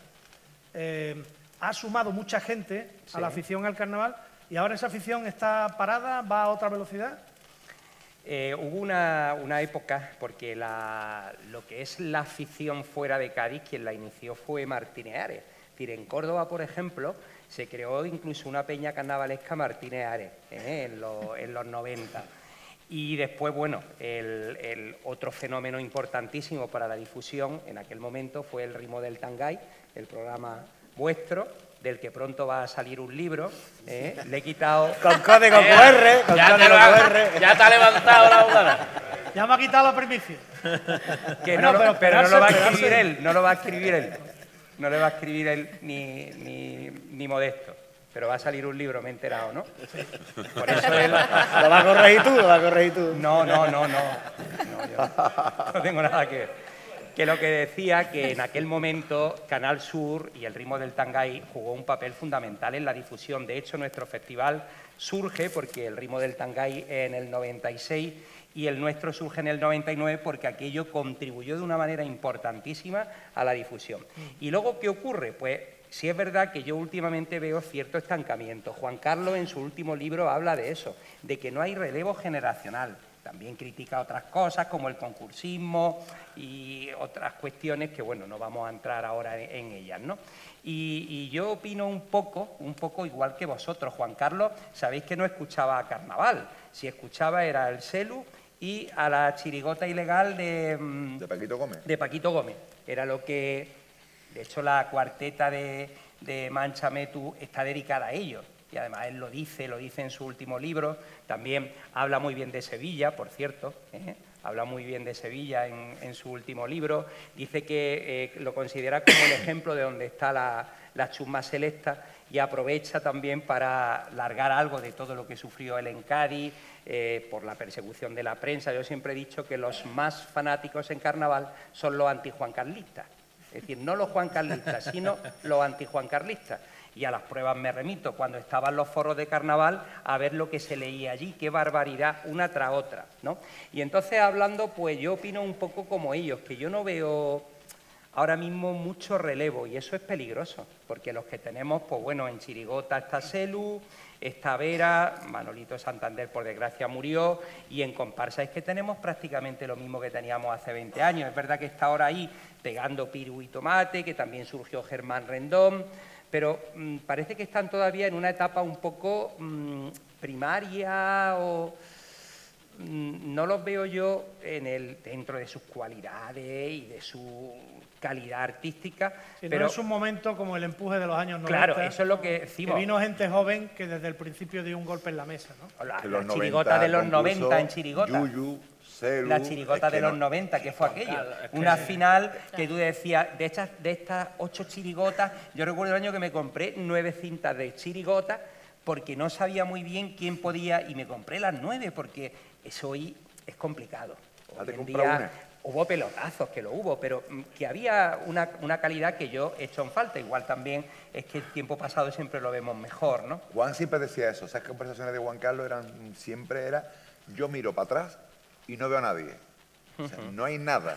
ha sumado mucha gente a la afición al carnaval? ¿Y ahora esa afición está parada, va a otra velocidad? Hubo una época, porque lo que es la afición fuera de Cádiz, quien la inició fue Martínez Ares. Es decir, en Córdoba, por ejemplo, se creó incluso una peña carnavalesca Martínez Ares en los 90. Y después, bueno, el otro fenómeno importantísimo para la difusión en aquel momento fue el Ritmo del Tangay, el programa vuestro, del que pronto va a salir un libro. Le he quitado... Con código QR, con código QR. Ya te ha levantado la bocada. Ya me ha quitado la primicia. Pero no lo va a escribir él, no lo va a escribir él. No le va a escribir él ni Modesto. Pero va a salir un libro, me he enterado, ¿no? Por eso él... ¿Lo vas a corregir tú? No, yo no tengo nada que ver. Que lo que decía, que en aquel momento Canal Sur y el Ritmo del Tangay jugó un papel fundamental en la difusión. De hecho, nuestro festival surge porque el Ritmo del Tangay en el 96 y el nuestro surge en el 99 porque aquello contribuyó de una manera importantísima a la difusión. Y luego, ¿qué ocurre? Pues sí es verdad que yo últimamente veo cierto estancamiento. Juan Carlos en su último libro habla de eso, de que no hay relevo generacional. También critica otras cosas como el concursismo y otras cuestiones que, bueno, no vamos a entrar ahora en ellas, ¿no? Y yo opino un poco igual que vosotros. Juan Carlos, sabéis que no escuchaba a carnaval. Si escuchaba era el Celu y a la chirigota ilegal de Paquito Gómez. De Paquito Gómez. Era lo que... De hecho, la cuarteta de Mánchame tú está dedicada a ellos. Y además él lo dice en su último libro. También habla muy bien de Sevilla, por cierto. Habla muy bien de Sevilla en su último libro. Dice que lo considera como el ejemplo de donde está la chusma selecta. y aprovecha también para largar algo de todo lo que sufrió él en Cádiz, por la persecución de la prensa. Yo siempre he dicho que los más fanáticos en carnaval son los anti-juancarlistas. Es decir, no los juancarlistas, sino los anti-juancarlistas. Y a las pruebas me remito, cuando estaban los foros de carnaval, a ver lo que se leía allí, qué barbaridad, una tras otra, ¿no? Y entonces, hablando, pues yo opino un poco como ellos, que yo no veo ahora mismo mucho relevo, y eso es peligroso, porque los que tenemos, pues bueno, en Chirigota está Selu, está Vera, Manolito Santander, por desgracia, murió, y en comparsa es que tenemos prácticamente lo mismo que teníamos hace 20 años. Es verdad que está ahora ahí pegando Piru y Tomate, que también surgió Germán Rendón, pero parece que están todavía en una etapa un poco primaria, o no los veo yo dentro de sus cualidades y de su calidad artística. Sí, pero no es un momento como el empuje de los años 90. Claro, eso es lo que decimos. Que vino gente joven que desde el principio dio un golpe en la mesa, ¿no? La chirigota de los 90 en Chirigota. Yuyu, Celu, La chirigota de los 90, que fue aquello. Una final que tú decías, de estas 8 chirigotas, yo recuerdo el año que me compré 9 cintas de chirigota porque no sabía muy bien quién podía, y me compré las 9 porque eso hoy es complicado. Hoy en día hubo pelotazos, que lo hubo, pero que había una calidad que yo he hecho en falta. Igual también es que el tiempo pasado siempre lo vemos mejor, ¿no? Juan siempre decía eso. Esas conversaciones de Juan Carlos siempre era, yo miro para atrás y no veo a nadie. O sea, no hay nada.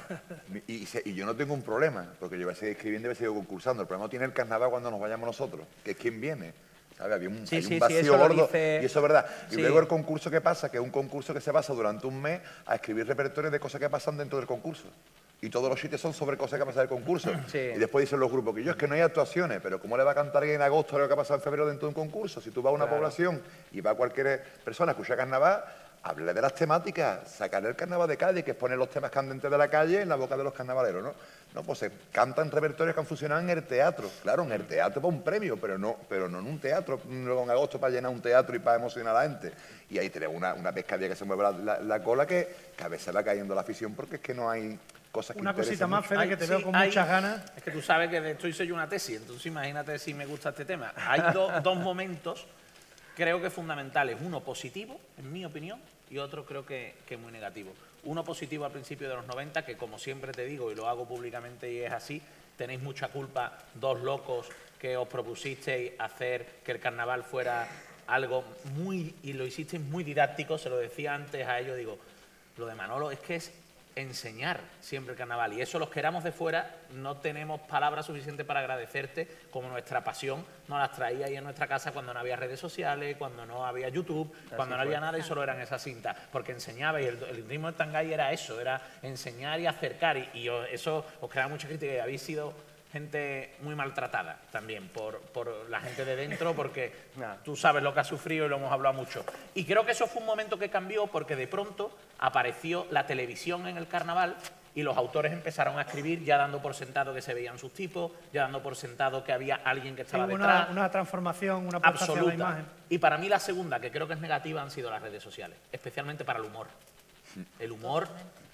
Y yo no tengo un problema, porque yo voy a seguir escribiendo y voy a seguir concursando. El problema tiene el carnaval cuando nos vayamos nosotros, que es quien viene. ¿Sabe? Había un vacío gordo, y eso es verdad. Y luego el concurso que pasa, que es un concurso que se basa durante un mes a escribir repertorios de cosas que pasan dentro del concurso. Y todos los sitios son sobre cosas que pasan en el concurso. Sí. Y después dicen los grupos que es que no hay actuaciones, pero ¿cómo le va a cantar en agosto lo que ha pasado en febrero dentro de un concurso? Si tú vas a una población y va cualquier persona a escuchar carnaval, hable de las temáticas, sacar el carnaval de Cádiz, que es poner los temas candentes de la calle en la boca de los carnavaleros, ¿no? No, pues se cantan repertorios que han funcionado en el teatro. Claro, en el teatro para un premio, pero no en un teatro, luego en agosto para llenar un teatro y para emocionar a la gente. Y ahí tenemos una pescadilla que se mueve la cola que a veces va cayendo la afición porque es que no hay cosas que una cosita más, mucho. Fede, que te veo con muchas ganas. Es que tú sabes que de esto hice yo una tesis, entonces imagínate si me gusta este tema. Hay dos momentos, creo que fundamentales. Uno positivo, en mi opinión, y otro creo que muy negativo. Uno positivo al principio de los 90, que como siempre te digo, y lo hago públicamente y es así, tenéis mucha culpa, dos locos que os propusisteis hacer que el carnaval fuera algo muy, y lo hicisteis muy didáctico, se lo decía antes a ellos, digo, lo de Manolo es que es enseñar siempre el carnaval, y eso los que éramos de fuera no tenemos palabras suficientes para agradecerte, como nuestra pasión nos las traía ahí en nuestra casa cuando no había redes sociales, cuando no había YouTube, cuando no había nada y solo eran esas cintas, porque enseñaba, y el ritmo del tangay era eso, era enseñar y acercar, y eso os crea mucha crítica, y habéis sido gente muy maltratada también por la gente de dentro, porque tú sabes lo que has sufrido y lo hemos hablado mucho. Y creo que eso fue un momento que cambió porque de pronto apareció la televisión en el carnaval y los autores empezaron a escribir ya dando por sentado que se veían sus tipos, ya dando por sentado que había alguien que estaba detrás. Una transformación, una aportación a la imagen. Y para mí la segunda, que creo que es negativa, han sido las redes sociales, especialmente para el humor. El humor...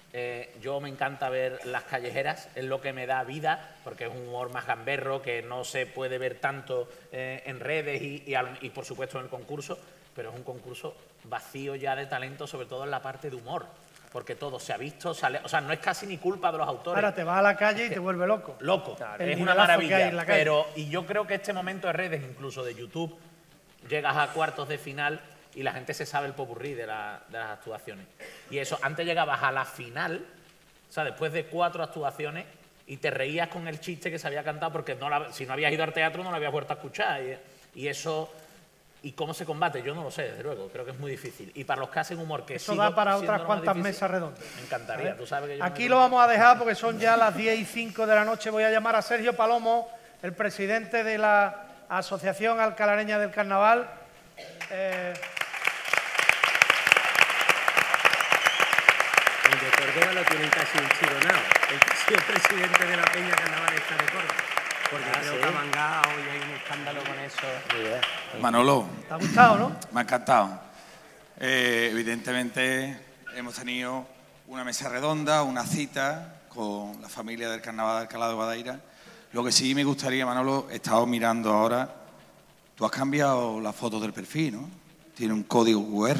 yo me encanta ver las callejeras, es lo que me da vida, porque es un humor más gamberro, que no se puede ver tanto en redes y por supuesto en el concurso, pero es un concurso vacío ya de talento, sobre todo en la parte de humor, porque todo se ha visto, sale, o sea, no es casi ni culpa de los autores. Ahora te vas a la calle y te vuelve loco. Loco, claro, es una maravilla, y yo creo que este momento de redes, incluso de YouTube, llegas a cuartos de final y la gente se sabe el popurrí de las actuaciones. Y eso, antes llegabas a la final, o sea, después de 4 actuaciones, y te reías con el chiste que se había cantado, porque si no habías ido al teatro no lo habías vuelto a escuchar. Y eso, ¿y cómo se combate? Yo no lo sé, desde luego, creo que es muy difícil. Y para los que hacen humor, que eso da para otras cuantas mesas redondas. Me encantaría, tú sabes que yo aquí lo vamos a dejar porque son ya las 10:05 de la noche. Voy a llamar a Sergio Palomo, el presidente de la Asociación Alcalareña del Carnaval. El de Córdoba lo tienen casi enchironado. El que ha sido presidente de la Peña Carnaval está de Córdoba. Porque creo que ha mangado y hay un escándalo con eso. Manolo. ¿Te ha gustado, no? Me ha encantado. Evidentemente hemos tenido una mesa redonda, una cita con la familia del Carnaval de Alcalá de Guadaira. Lo que sí me gustaría, Manolo, he estado mirando ahora Tú has cambiado la foto del perfil, ¿no? Tiene un código QR.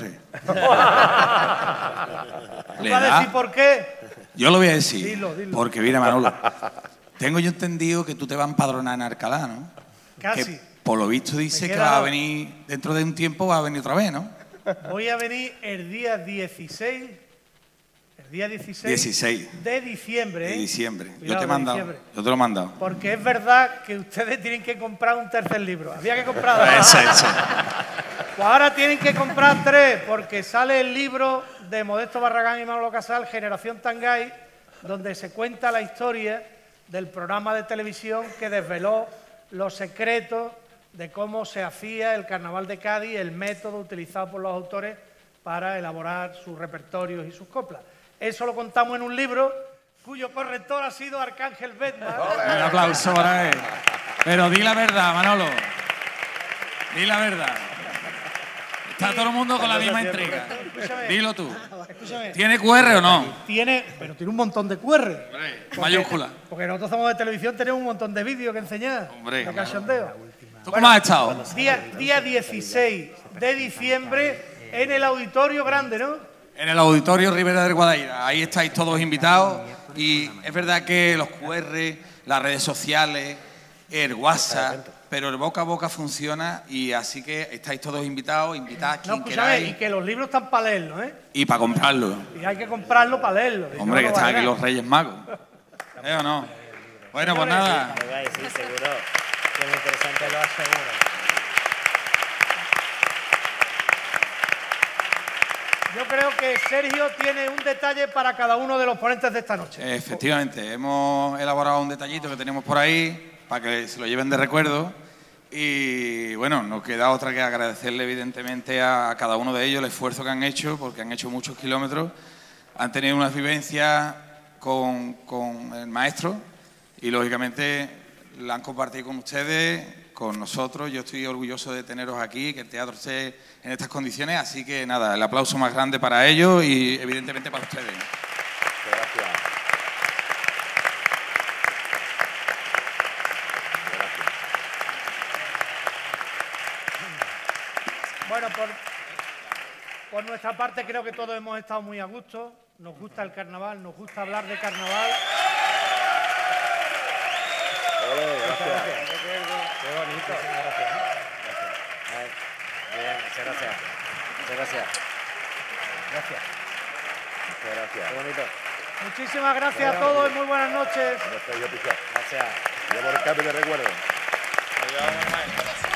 ¿Le vas a decir por qué? Yo lo voy a decir. Dilo. Porque, mira, Manolo, tengo yo entendido que tú te vas a empadronar en Alcalá, ¿no? Casi. Que, por lo visto, dice que va a venir, dentro de un tiempo va a venir otra vez, ¿no? Voy a venir el día 16. El día 16 de diciembre. De diciembre. Cuidado, Yo te he mandado. diciembre. Yo te lo he mandado. Porque es verdad que ustedes tienen que comprar un tercer libro. Había que comprar dos. Ese. Pues ahora tienen que comprar 3, porque sale el libro de Modesto Barragán y Manolo Casal, Generación Tangay, donde se cuenta la historia del programa de televisión que desveló los secretos de cómo se hacía el Carnaval de Cádiz, el método utilizado por los autores para elaborar sus repertorios y sus coplas. Eso lo contamos en un libro cuyo corrector ha sido Arcángel Bedman. Un aplauso para él. Pero di la verdad, Manolo. Di la verdad. Está todo el mundo con la misma intriga. Dilo tú. Escúchame. ¿Tiene QR o no? Pero tiene un montón de QR. Mayúscula. Porque nosotros somos de televisión, tenemos un montón de vídeos que enseñar. Hombre, de cachondeo. ¿Tú cómo has estado? Día 16 de diciembre en el Auditorio Grande, ¿no? En el Auditorio Ribera del Guadaira. Ahí estáis todos invitados. Y es verdad que los QR, las redes sociales, el WhatsApp, pero el boca a boca funciona, y así que estáis todos invitados, invitad quien queráis. Y que los libros están para leerlos, ¿eh? Y para comprarlo. Y hay que comprarlo para leerlo. Hombre, que están aquí los Reyes Magos. ¿O no? Bueno, pues nada. Sí, seguro. Que es interesante, lo aseguro. Yo creo que Sergio tiene un detalle para cada uno de los ponentes de esta noche. Efectivamente, hemos elaborado un detallito que tenemos por ahí para que se lo lleven de recuerdo, y bueno, nos queda otra que agradecerle evidentemente a cada uno de ellos el esfuerzo que han hecho, porque han hecho muchos kilómetros, han tenido unas vivencias con el maestro y lógicamente la han compartido con ustedes, con nosotros. Yo estoy orgulloso de teneros aquí, que el teatro esté en estas condiciones, así que nada, el aplauso más grande para ellos y evidentemente para ustedes. Gracias. Bueno, por nuestra parte creo que todos hemos estado muy a gusto. Nos gusta el carnaval, nos gusta hablar de carnaval. Gracias. Qué bonito. Bien, muchas gracias. Muchas gracias. Gracias. Muchas gracias. Qué bonito. Muchísimas gracias a todos y muy buenas noches. Gracias. Llevo el cambio de recuerdo. Adiós,